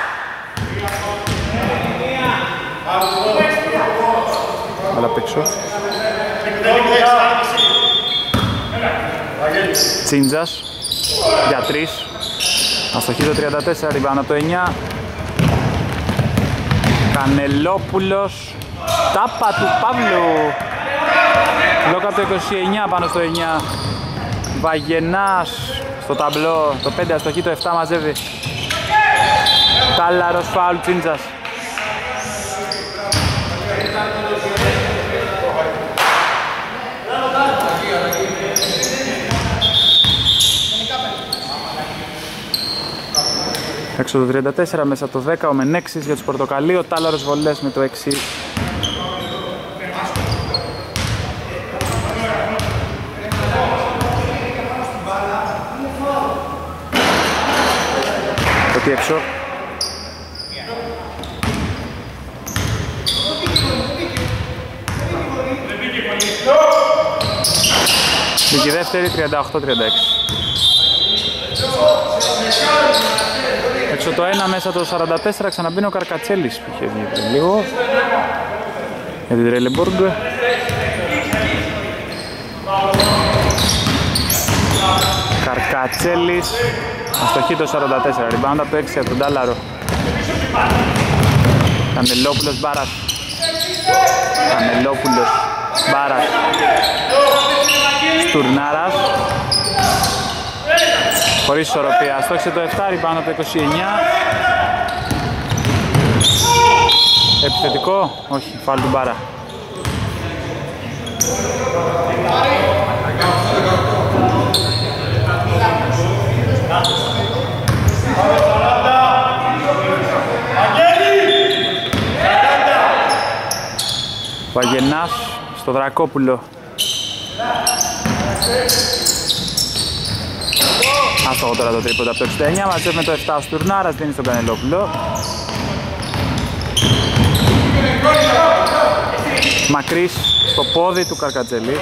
Αλλά απ' έξω. Τσίντζας για 3. Αστοχή το 34, ριμπάουντ από το 9. Κανελόπουλος. Τάπα του Παύλου. Λόκα από το 29 πάνω στο 9. Βαγενάς στο ταμπλό. Το 5 αστοχή, το 7 μαζεύει. Τάλαρος, φάουλ, Τσίντζας. Έξω το 34, μέσα το 10, ο Μενέξης για τους Πορτοκαλί, ο Τάλαρος βολές με το 6. Το έξω. Δική δεύτερη, 38-36. Έξω το 1, μέσα το 44, ξαναμπίνει ο Καρκατσέλης που είχε βγει πριν λίγο για την Τρέλεμποργκ. Καρκατσέλης, αστοχή το 44, rebound από το 6 από τον Τάλαρο. Κανελόπουλος, Μπάρας. Κανελόπουλος, Μπάρας. Στουρνάρας. Χωρίς ισορροπία, αστόχισε το 7, rebound από το 29. Επιθετικό, όχι, φάουλ του Μπάρα. Βαγενάς στο Δρακόπουλο. Άστοχο τώρα το τρίποντα από το 69, μαζεύει με το 7 ο Στουρνάρας, δίνει στον Κανελόπουλο. Μακρύς στο πόδι του Καρκατζελή.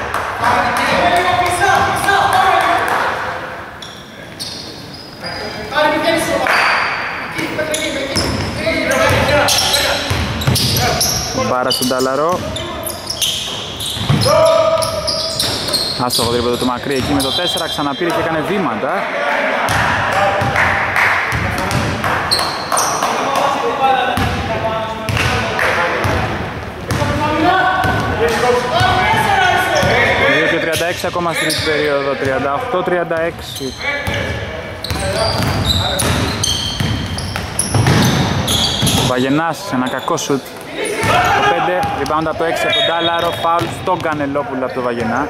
Μπάρα στον Ταλαρό. Άστοχο τρίποντο του Μακρύ εκεί με το 4, ξαναπήρε και έκανε βήματα. Και 36 ακόμα στην τρίτη περίοδο, 38-36. Βαγενάς, ένα κακό σουτ. Το 5, rebound από το 6 από τον Τάλαρο, φάουλ στον Κανελόπουλο από το Βαγενά.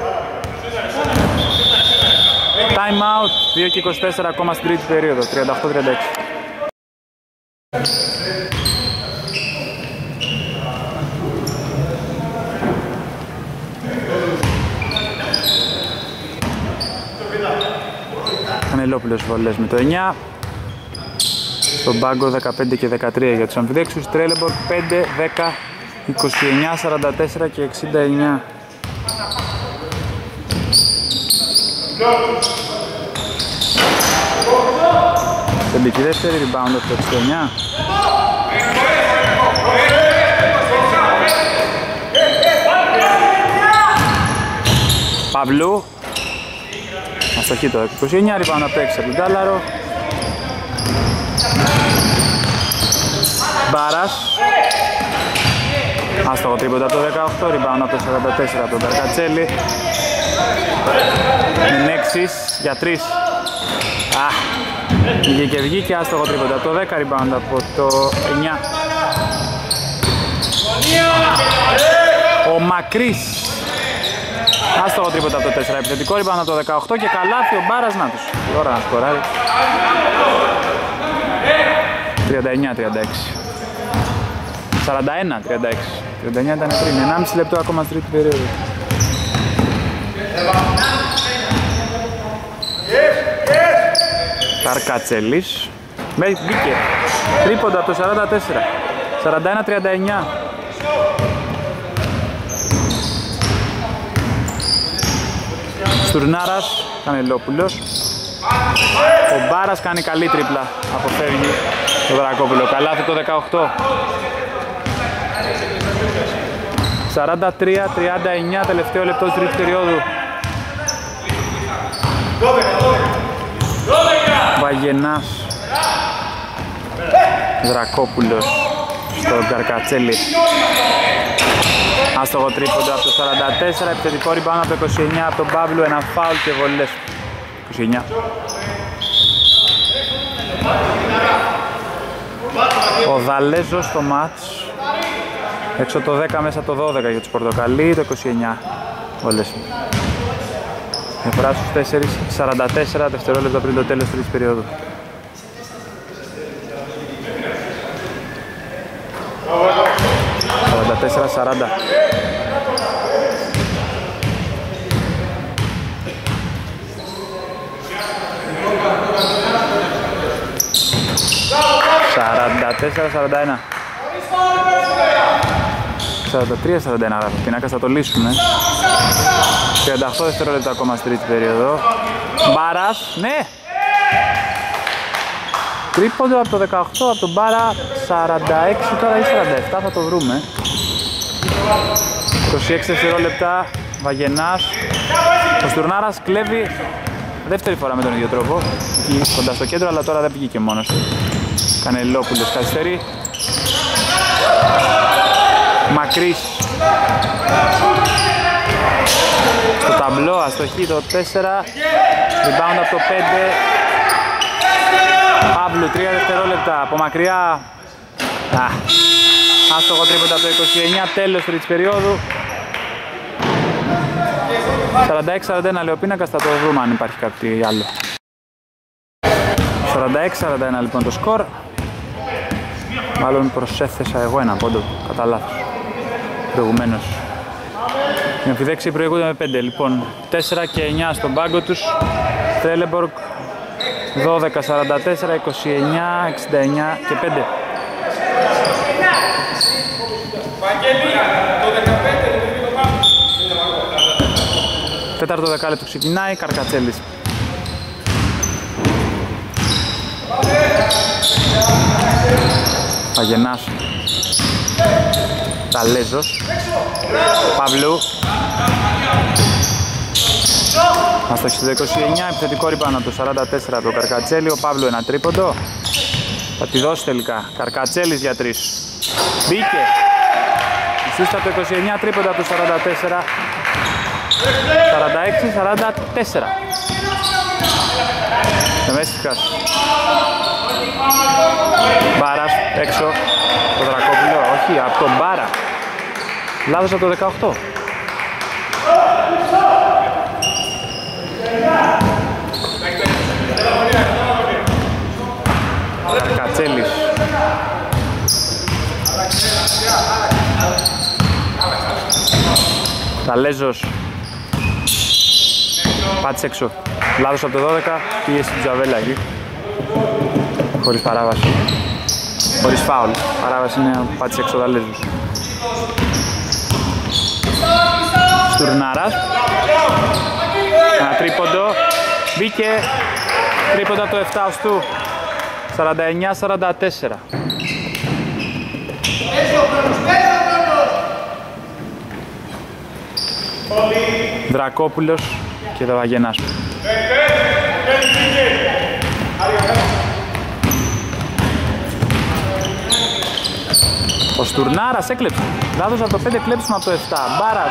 Time out, 2 και 24 ακόμα στην τρίτη περίοδο, 38-36. Κανελόπουλος βολές με το 9. Στον πάγκο 15 και 13 για τους αμφιδέξους. Τρέλεμπορκ 5, 10, 29, 44 και 69. Τεμπική δεύτερη, rebound από το 69. Παυλού. Αστοχή το 29, rebound από το 6 από τον Τάλαρο. Μπάρας. Άστοχο τρίποντα από το 18, rebound από το 44 από τον Καρκατσέλη. Μενέξης για 3. Βγήκε και βγήκε, άστοχο τρίποντα από το 10, rebound από το 9. Μακρύς. Άστοχο τρίποτα από το 4. Επιθετικό rebound από το 18 και καλάθι ο Μπάρας να τους. Η ώρα να σκοράρει. 39-36. 41-36. 39 ήταν πριν. 1,5 λεπτό ακόμα στη τρίτη περίοδο. Καρκατσέλης. Μπήκε. Τρίποντα από το 44. 41-39. Στουρνάρας, Κανελόπουλος. Ο Μπάρας κάνει καλή τρίπλα. Αποφεύγει το Δρακόπουλο. Καλάθι το 18. 43-39, τελευταίο λεπτό της τρίτης περίοδου. Βαγενάς. Δρακόπουλος στον Καρκατσέλη. Άστοχο τρίποντο από το 44, επιθετικό rebound από το 29 από τον Παύλου, ένα φάουλ και βολές. 29. Ο Δαλέζος στο μάτς. Έξω το 10 μέσα το 12 για τους Πορτοκαλί, το 29 βολές. Διαφορά στους 4, 44 δευτερόλεπτα πριν το τέλος της τρίτης περίοδου. Τέσσερα 40. Σαράντα 41. 43-41 γράφω. Πινάκας θα το λύσουμε. 38 δευτερόλεπτα ακόμα στη τρίτη περίοδο. Μπάρας, ναι! Τρίποντο από το 18 από τον Μπάρα. 46 τώρα ή 47 θα το βρούμε. 26 δευτερόλεπτα. Βαγενάς. Ο Στουρνάρας κλέβει δεύτερη φορά με τον ίδιο τρόπο. Εκεί κοντά στο κέντρο, αλλά τώρα δεν πήγε και μόνος. Κανελόπουλος καθυστερεί. Μακρύς. Στο ταμπλό, αστοχή το 4. Rebound από το 5. Παύλου, 3 δευτερόλεπτα από μακριά. Άστοχο τρίποντα από το 29, τέλος τρίτης περίοδου. 46-41 λέει ο Πίνακας, θα το βρούμε αν υπάρχει κάτι άλλο. 46-41 λοιπόν το σκορ. Μάλλον προσέθεσα εγώ ένα πόντο, κατά λάθος, προηγουμένως. Οι αμφιδέξιοι προηγούνται με 5, λοιπόν 4 και 9 στον πάγκο τους. Τρέλεμπορκ 12, 44, 29, 69 και 5. Τέταρτο δεκάλεπτο ξεκινάει, Καρκατσέλης. Παγενάς. Ταλέζος. Παύλου. Αστοχή στο 29, επιθετικό rebound από το 44 από το Καρκατσέλη. Ο Παύλου ένα τρίποντο. Θα τη δώσει τελικά. Καρκατσέλης για 3. Μπήκε. Ισούστα το 29, τρίποντα από το 44. 46-44. Δεμέστικας. Μπάρας έξω. Το Δρακόπουλο. Όχι, από τον Μπάρα. Λάθος από το 18. Κατσέλης. Ταλέζος. Πάτησε έξω. Λάθος από το 12. Πίεση του Τζαβέλα εκεί. Χωρίς παράβαση. Χωρίς φάουλ. Παράβαση είναι πάτησε έξω ο Ταλέζος. Στουρνάρας. Ένα τρίποντο. Μπήκε. Τρίποντο από το 7 ως του. 49-44. Δρακόπουλος και το Βαγενάς. Ο Στουρνάρας έκλεψε. Λάθος από το 5, κλέψουμε από το 7. Μπάρας.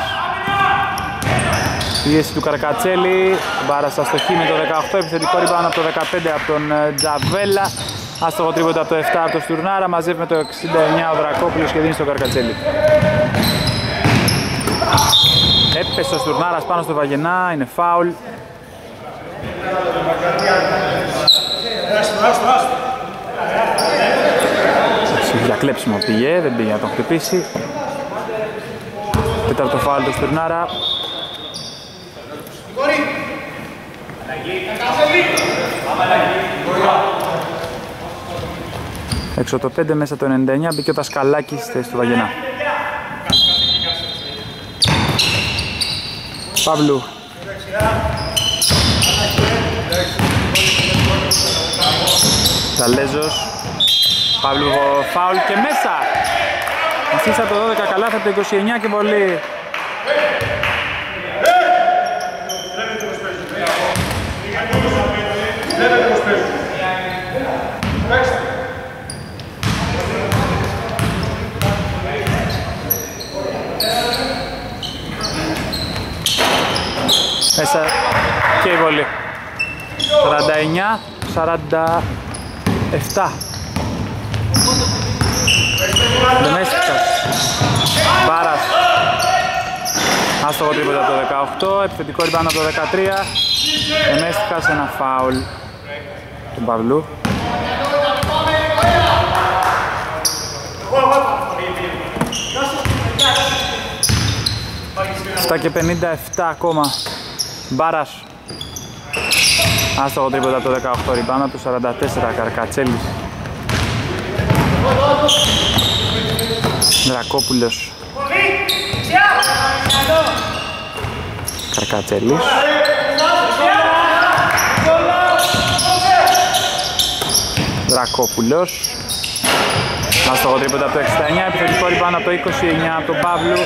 Πίεση του Καρκατσέλη. Μπάρας αστοχή με το 18. Επιθετικό rebound από το 15 από τον Τζαβέλα. Άστοχο τρίποντο από το 7 από το Στουρνάρα. Μαζεύει με το 69 ο Δρακόπουλος και δίνει στο Καρκατσέλη. Έπεσε ο Στουρνάρας πάνω στο Βαγενά, είναι φάουλ. Για κλέψιμο πήγε, δεν πήγε να τον χτυπήσει. Τέταρτο φάουλ του Στουρνάρα. Έξω το 5, μέσα το 99, μπήκε ο Δασκαλάκης στη θέση του Βαγενά. Παύλου. Ζαλέζος. Παύλου φάουλ και μέσα. Ασίστα το 12, καλά θα το 29 και βολή. Μέσα και η βολή. 49-47. Δεμέστικας. Μπάρας. Άστοχο τρίποντα από το 18, επιθετικό ριμπάουντ από το 13. Δεμέστικας, ένα φάουλ του Παυλού. Αυτά και 57 ακόμα. Μπάρας. Άστοχο τρίποντα από το 18, ριμπάουντ από το 44, Καρκατσέλης. Δρακόπουλος. Καρκατσέλης. Δρακόπουλος. Άστοχο τρίποντα από το 69, επιθετικό ριμπάουντ από το 29 από τον Παύλου.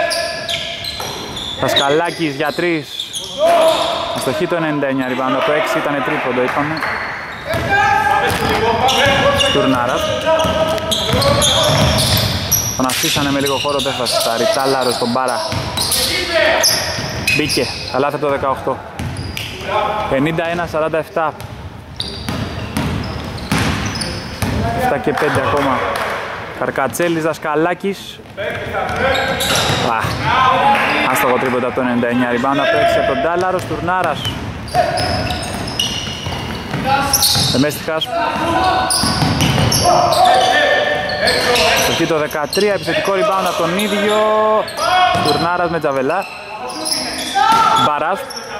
Δασκαλάκης για 3. Αστοχή το 99, ριμπάουντ από το 6, ήταν τρίποντο είπαμε. Στουρνάρας. Τον αφήσανε με λίγο χώρο, δεν θα στάρει. Τάλαρος στον Μπάρα. Μπήκε, καλά θα το 18. 51-47. 7 και 5 ακόμα. Καρκατσέλης, Δασκαλάκης. Άστοχο τρίποντα από το 99, ριμπάουντ από το 6 από τον Τάλαρο. Στουρνάρας. Δεμέστικας. Στοχή το 13, επιθετικό ριμπάουντ από τον ίδιο. Στουρνάρας με τζαβελά. Μπαράς.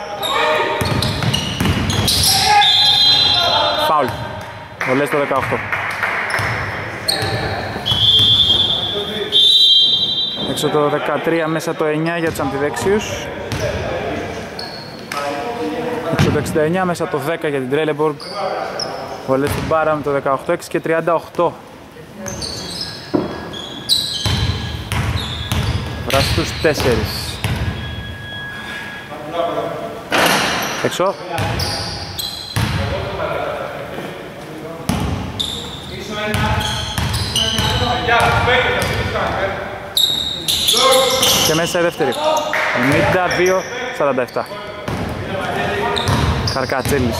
Φάουλ. Βολές το 18. Έξω το 13, μέσα το 9 για τους αμφιδέξιους. Έξω το 69, μέσα το 10 για την Τρέλεμποργκ. Βολές του Μπάρα με το 18, 6 και 38. Βράσει τους 4. Έξω. Και μέσα η δεύτερη. 92-47. Καρκατσέλης.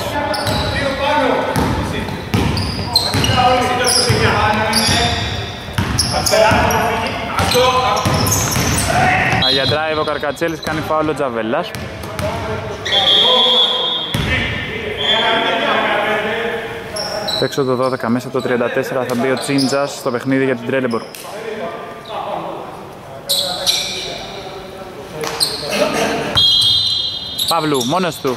Για drive ο Καρκατσέλης, κάνει φάουλ ο Τζαβέλας. Έξω το 12, μέσα το 34 θα μπει ο Τσίντζας στο παιχνίδι για την Τρέλεμποργκ. Παύλου, μόνος του.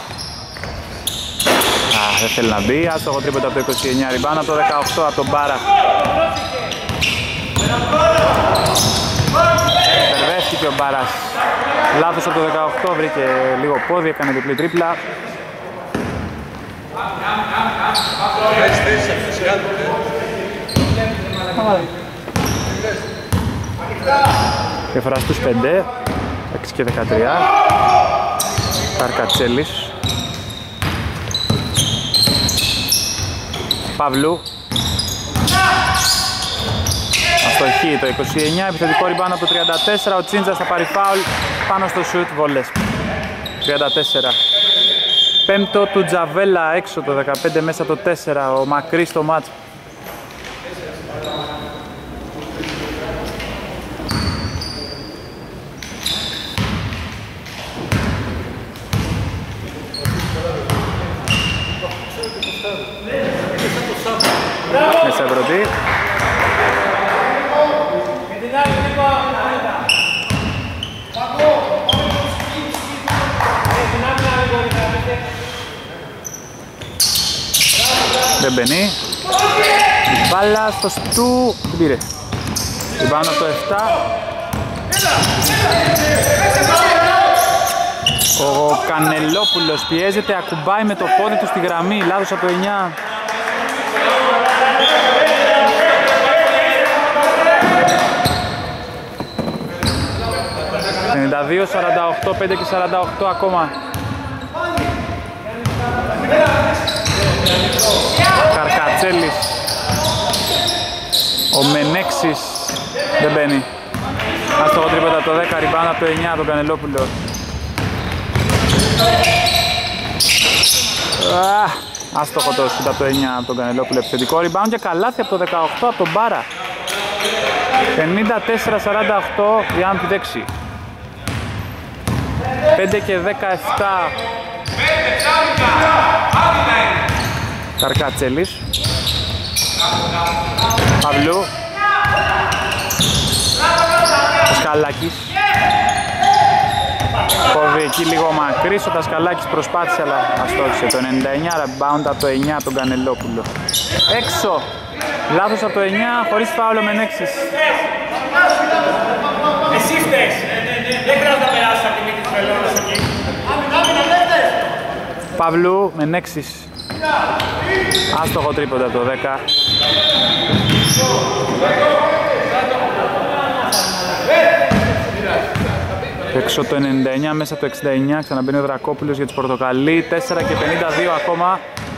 Δεν θέλει να μπει, άστοχο τρίποντα από το 29, ριμπάουντ από το 18 από τον Μπάρα. Περβέστηκε ο Μπάρας. Λάθος από το 18, βρήκε λίγο πόδι, έκανε διπλή τρίπλα. Διαφορά στους 5, 6 και 13. Καρκατσέλης. Παύλου. Αστοχή το 29, επιθετικό ριμπάουντ από το 34, ο Τσίντζας θα πάρει φάουλ πάνω στο σουτ, βολές. 34. Πέμπτο του Τζαβέλα, έξω το 15, μέσα το 4, ο μακρύς στο μάτς. τελείωσε η πρώτη. Δεν μπαίνει. Η μπάλα στο στου. Δεν πήρε. Η πάνω από το 7. Ο Κανελόπουλος πιέζεται, ακουμπάει με το πόδι του στη γραμμή. Λάθος από το 9. «52, 48, 5 και 48 ακόμα». Καρκατσέλης. Ο Μενέξης δεν μπαίνει. Άστοχο τρίποτα από το 10, ριμπάουντ από το 9, τον Κανελόπουλο. Άστοχο το σούτ από το 9 από τον Κανελόπουλο. Επιθετικό ριμπάουντ και καλάθι από το 18 από τον Μπάρα. 54-48 η Άμπη δέξη. 5 και 17. Καρκατσέλης. Παυλού. Τασκαλάκης. Κόβει εκεί λίγο μακρύς, ο Τασκαλάκης προσπάθησε αλλά αστόχισε. Το 99, rebound από το 9 τον Κανελόπουλο. Έξω. Λάθος από το 9, χωρίς φάουλο Μενέξης. Εσύ φταίς. Δεν χρειάζεται να περάσεις από τη μύτη της Βελώνας εκεί. Παυλού, Μενέξης. Άστοχο τρίποντα από το 10. Έξω το 99, μέσα το 69, ξαναμπαίνει ο Δρακόπουλος για τους Πορτοκαλί. 4 και 52 ακόμα.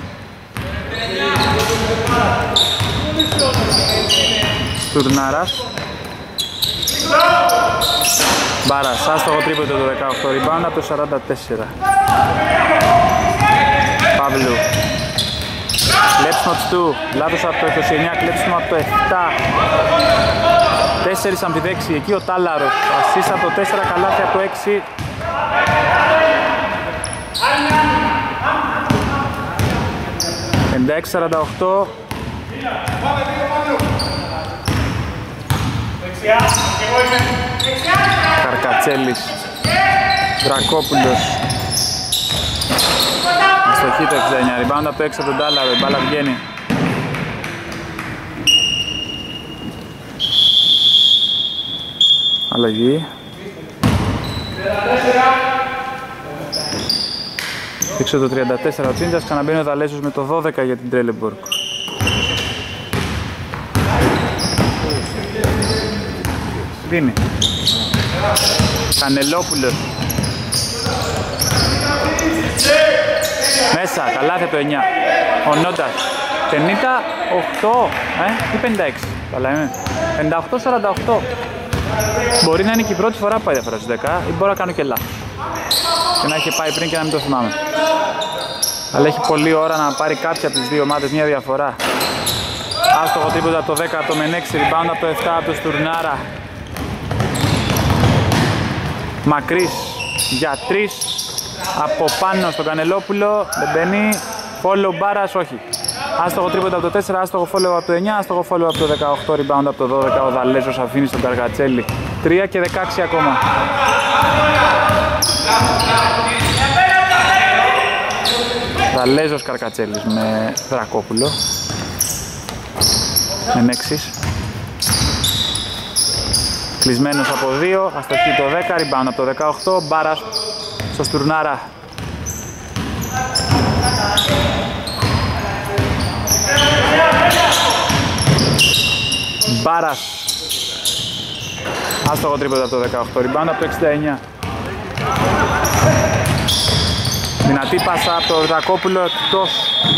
Στουρνάρας. Μπάρας, άστοχο τρίποντο το 18, rebound από το 44. Παύλου. Κλέψιμο του, λάθος από το 29, κλέψιμο από το 7. 4 αμπιδέξι, εκεί ο Τάλαρος. Ασίς από το 4, καλάθι από το 6. «56-48». Καρκατσέλης. Δρακόπουλος. Αστοχή το 69, rebound από το 6 από τον Τάλαρο, η μπάλα βγαίνει. Αλλαγή. Έξω το 34 ο Τσίντζας, ξαναμπαίνει ο Δαλέσος με το 12 για την Τρέλεμπορκ. Δίνει. Κανελόπουλος. Μέσα, καλάθι το 9. Ο Νόντας. 58, ή 56. Καλά είμαι. 58-48. Μπορεί να είναι και η πρώτη φορά που πάει διαφορά στους 10 ή μπορεί να κάνω και λάθος. Και να έχει πάει πριν και να μην το θυμάμαι. Αλλά έχει πολλή ώρα να πάρει κάποια από τις δύο ομάδες μια διαφορά. Άστοχο τίποτα από το 10 από το Μενέξη, rebound από το 7 από το Στουρνάρα. Μακρύς για 3 από πάνω στον Κανελόπουλο, δεν μπαίνει. Follow Μπάρας, όχι. Άστοχο τρίποτα από το 4, άστοχο follow από το 9, άστοχο follow από το 18, rebound από το 12. Ο Δαλέζος αφήνει στον Καρκατσέλη. 3 και 16 ακόμα. Δαλέζος Καρκατσέλης με Δρακόπουλο. Μενέξης. Κλεισμένος από 2, αστοχή το 10, rebound από το 18, Μπάρας στο Στουρνάρα. Μπάρας. Άστοχο τρίποντα από το 18, rebound από το 69. Δυνατή πάσα από το Δρακόπουλο εκτός.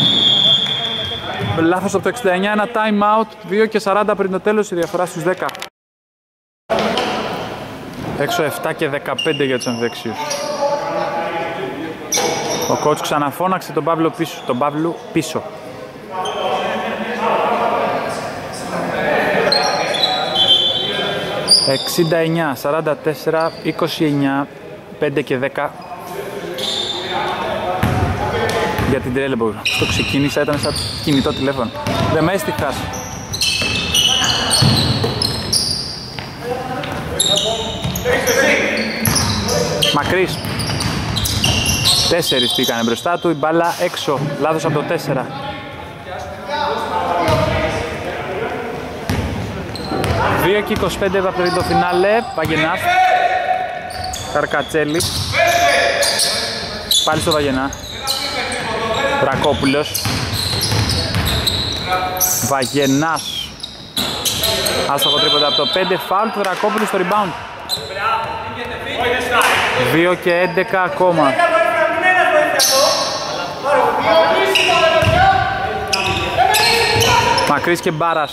Λάθος από το 69, ένα time out, 2 και 40 πριν το τέλος, η διαφορά στους 10. Έξω 7 και 15 για τους αμφιδεξίους. Ο coach ξαναφώναξε τον Παύλο πίσω. Τον Παύλο πίσω. «69, 44, 29, 5 και 10» για την Τρέλεμπορκ. Στο ξεκίνησα, ήταν σαν κινητό τηλέφωνο. Δεν με έστειχας. Μακρύς. 4 πήγανε μπροστά του, η μπάλα έξω, λάθος από το 4. Δύο και 25 από το φινάλε, Βαγενάς. Καρκατσέλη. Πάλι στο Βαγενά. Δρακόπουλος. Βαγενάς. Άστοχο τρίποντα από το 5, φάουλ του Δρακόπουλου στο rebound. 2 και 11 ακόμα. Μακρύς και Μπάρας.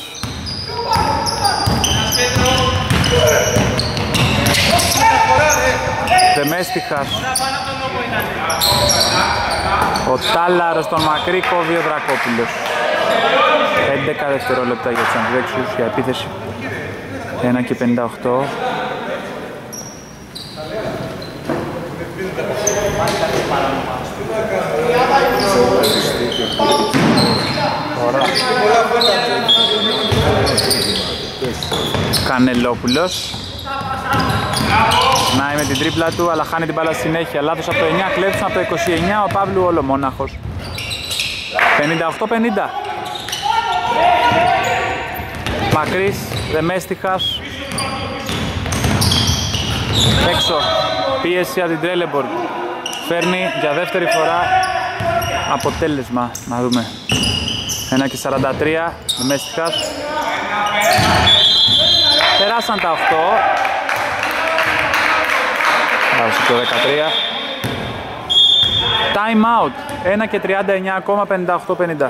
Δεμέστιχας. Ο Τάλαρος τον Μακρύ κόβει ο Δρακόπουλος. 11 δευτερόλεπτα για τους αντιδέξιους για επίθεση. 1 και 58. Κανελόπουλος. Να με την τρίπλα του, αλλά χάνει την μπάλα συνέχεια. Λάθος από το 9, κλέψουν από το 29, ο Παύλου όλο μόναχος. 58-50. Μακρύς, Δεμέστιχας. Έξω. Πίεση από την Τρέλεμπορκ. Φέρνει για δεύτερη φορά αποτέλεσμα. Να δούμε. 1 και 43. Δεμέστιχας. Περάσαν τα 8. Βάζω το 13. Time out. 1 και 39 ακόμα, 58-50.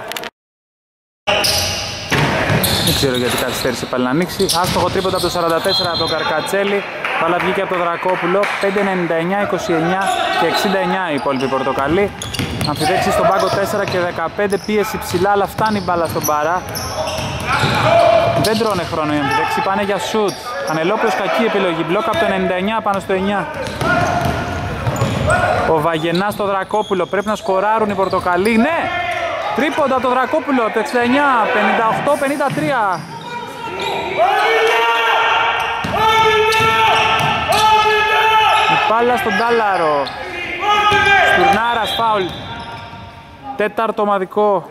Δεν ξέρω γιατί καθυστέρησε πάλι να ανοίξει. Άστοχο τρίποντα από το 44 από το Καρκατσέλη. Πάλα βγήκε από το Δρακόπουλο. 5-99, 29 και 69 η υπόλοιπη πορτοκαλί. Αμφιδέξει στον πάγκο 4 και 15. Πίεση ψηλά, αλλά φτάνει μπάλα στον Παρά. Δεν τρώνε χρόνο οι αμφιδέξει. Πάνε για σουτ. Κανελόπουλος, κακή επιλογή. Μπλοκ από το 99 πάνω στο 9. Ο Βαγενάς στο Δρακόπουλο. Πρέπει να σκοράρουν οι πορτοκαλί. Ναι! Τρίποντα το Δρακόπουλο. Το 69. 58-53. Η πάλα στον Τάλαρο. Στουρνάρας, φάουλ. Τέταρτο ομαδικό.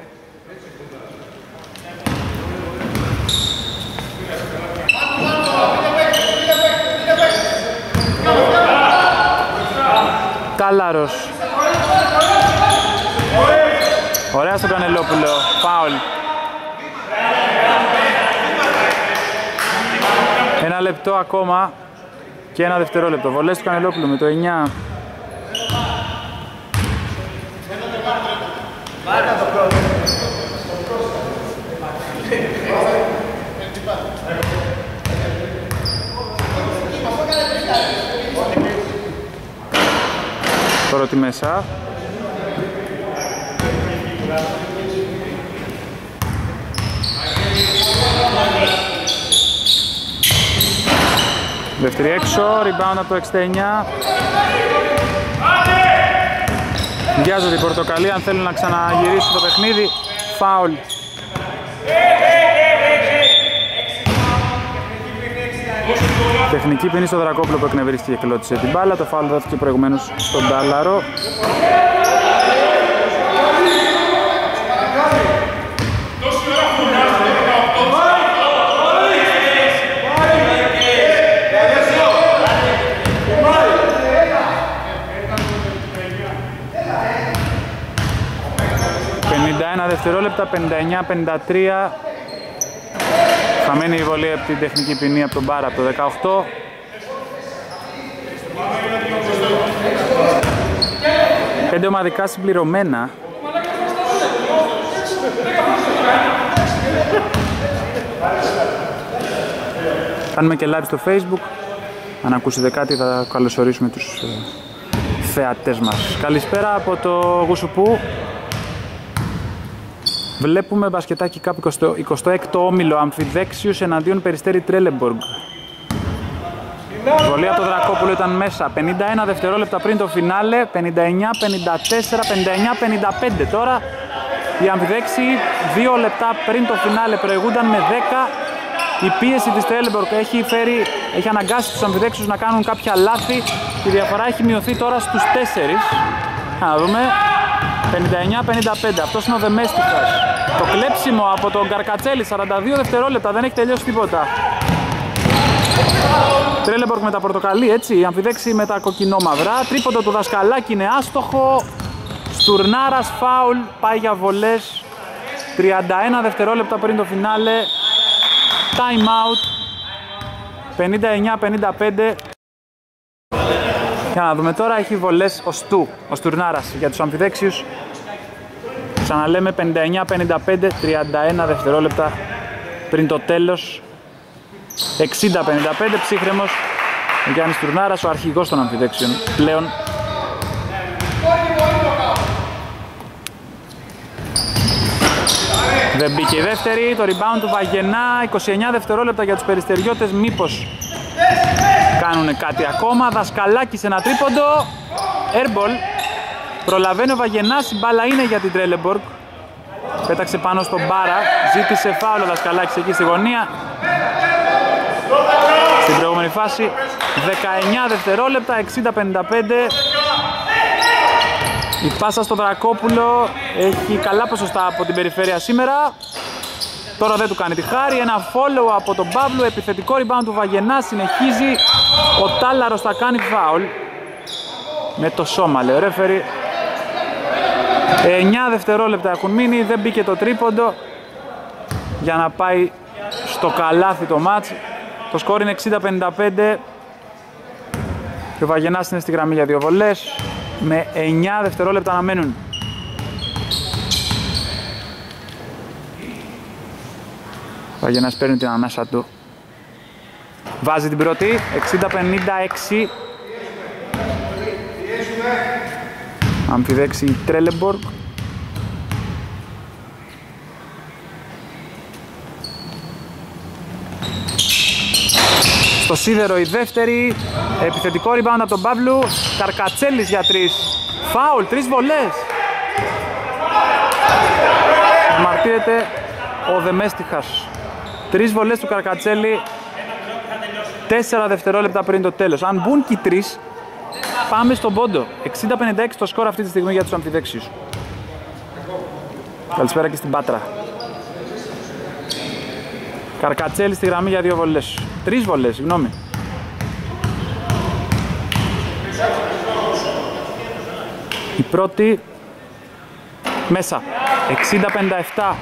Τάλαρος. Ωραία στον Κανελόπουλο. Φάουλ. Ένα λεπτό ακόμα και ένα δευτερόλεπτο. Βολές του Κανελόπουλου με το 9. Πρώτη μέσα. Δεύτερη έξω, rebound από το 69. Βιάζονται οι πορτοκαλί αν θέλουν να ξαναγυρίσουν το παιχνίδι. Φάουλ. Τεχνική ποινή στο Δρακόπουλο που εκνευρίστηκε και κλώτησε την μπάλα. Το φάουλ δόθηκε προηγουμένως στον Τάλαρο. Δευτερόλεπτα, 59-53. Χαμένη η βολή από την τεχνική ποινή από τον Μπάρα από το 18. Πέντε ομαδικά συμπληρωμένα. Κάνουμε και live στο Facebook. Αν ακούσετε κάτι θα καλωσορίσουμε τους θεατές μας. Καλησπέρα από το Γουσουπού. Βλέπουμε μπασκετάκι κάπου 26ο όμιλο Αμφιδέξιους εναντίον Περιστέρι Τρέλεμπορκ. Βολή από το Δρακόπουλο ήταν μέσα. 51 δευτερόλεπτα πριν το φινάλε. 59-54, 59-55 τώρα. Οι Αμφιδέξιοι 2 λεπτά πριν το φινάλε προηγούνταν με 10. Η πίεση της Τρέλεμπορκ έχει αναγκάσει τους αμφιδέξιους να κάνουν κάποια λάθη και η διαφορά έχει μειωθεί τώρα στους 4. Να δούμε, 59-55, αυτός είναι ο Δεμέστιχας. Το κλέψιμο από τον Καρκατσέλη, 42 δευτερόλεπτα, δεν έχει τελειώσει τίποτα. Τρέλεμπορκ με τα πορτοκαλί, έτσι, η αμφιδέξη με τα κοκκινό-μαυρά. Τρίποντο του Δασκαλάκη είναι άστοχο. Στουρνάρας φάουλ, πάει για βολές. 31 δευτερόλεπτα πριν το φινάλε. Time out. 59-55. Για να δούμε τώρα, έχει βολές ο Στουρνάρας για τους αμφιδέξιους. Ξαναλέμε 59-55, 31 δευτερόλεπτα πριν το τέλος. 60-55, ψύχρεμος ο Γιάννης Στουρνάρας, ο αρχηγός των αμφιδέξιων πλέον. Δεν μπήκε η δεύτερη, το rebound του Βαγενά, 29 δευτερόλεπτα για τους περιστεριώτες, μήπως κάνουνε κάτι ακόμα. Δασκαλάκης ένα τρίποντο, airball, προλαβαίνει ο Βαγενάς, η μπάλα είναι για την Τρέλεμπορκ. Πέταξε πάνω στον Μπάρα, ζήτησε φάουλ ο Δασκαλάκης εκεί στη γωνία. Στην προηγούμενη φάση, 19 δευτερόλεπτα, 60-55. Η πάσα στο Δρακόπουλο έχει καλά ποσοστά από την περιφέρεια σήμερα. Τώρα δεν του κάνει τη χάρη, ένα follow από τον Παύλου, επιθετικό rebound του Βαγενά, συνεχίζει. Ο Τάλαρος θα κάνει φάουλ. Με το σώμα λέει ο ρέφερι. 9 δευτερόλεπτα έχουν μείνει, δεν μπήκε το τρίποντο για να πάει στο καλάθι το μάτς. Το σκόρ είναι 60-55 και ο Βαγενάς είναι στη γραμμή για 2 βολές με 9 δευτερόλεπτα να μένουν. Ο Βαγενάς παίρνει την ανάσα του. Βάζει την πρώτη, 60-56. Αμφιδέξει η Τρέλεμπορκ. Στο σίδερο η δεύτερη, επιθετικό rebound από τον Παύλου. Καρκατσέλης για 3. Φάουλ, 3 βολές. Μαρτύρεται ο Δεμέστιχας. 3 βολές του Καρκατσέλη, 4 δευτερόλεπτα πριν το τέλος. Αν μπουν και οι 3, πάμε στον πόντο. 60-56 το σκορ αυτή τη στιγμή για τους αμφιδέξιους. Καλησπέρα και στην Πάτρα. Καρκατσέλη στη γραμμή για 2 βολές. 3 βολές, συγγνώμη. Η πρώτη μέσα. 60-57.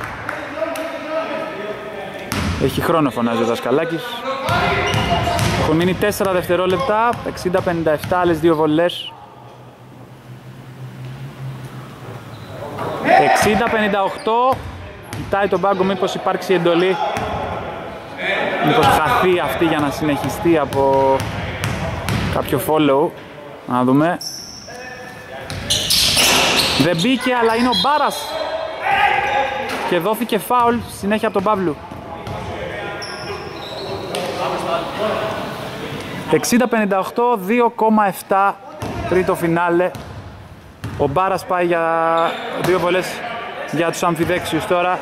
Έχει χρόνο, φωνάζει ο Δασκαλάκης. Έχουν μείνει 4 δευτερόλεπτα. 60-57, άλλες 2 βολές. 60-58. Κοιτάει τον πάγκο μήπως υπάρξει εντολή. Μήπως χαθεί αυτή για να συνεχιστεί από κάποιο follow. Να δούμε. Δεν μπήκε, αλλά είναι ο Μπάρας. Και δόθηκε φάουλ συνέχεια από τον Παύλου. 60-58, 2,7 τρίτο φινάλε. Ο Μπάρας πάει για 2 βολές για τους αμφιδέξιους τώρα.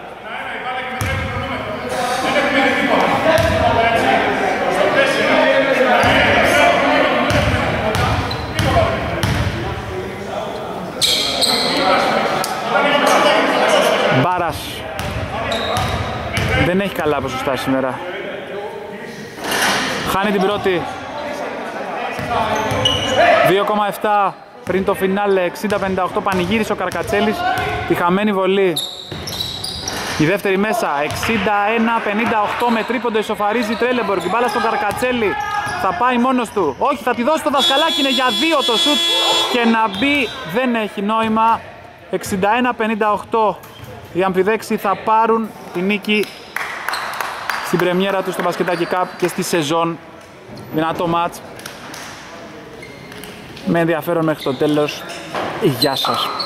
Μπάρας δεν έχει καλά ποσοστά σήμερα. Χάνει την πρώτη. 2,7 πριν το φινάλε. 60-58, πανηγύρισε ο Καρκατσέλης τη χαμένη βολή. Η δεύτερη μέσα. 61-58 με τρίποντο ισοφαρίζει η Τρέλεμπορκ. Η μπάλα στον Καρκατσέλη, θα πάει μόνος του. Όχι, θα τη δώσει το Δασκαλάκι, είναι για 2 το σουτ και να μπει δεν έχει νόημα. 61-58. Οι αμφιδέξοι θα πάρουν τη νίκη στην πρεμιέρα του στο Μπασκετάκι Cup και στη σεζόν. Δυνατό μάτς. Με ενδιαφέρον μέχρι το τέλος. Γεια σας.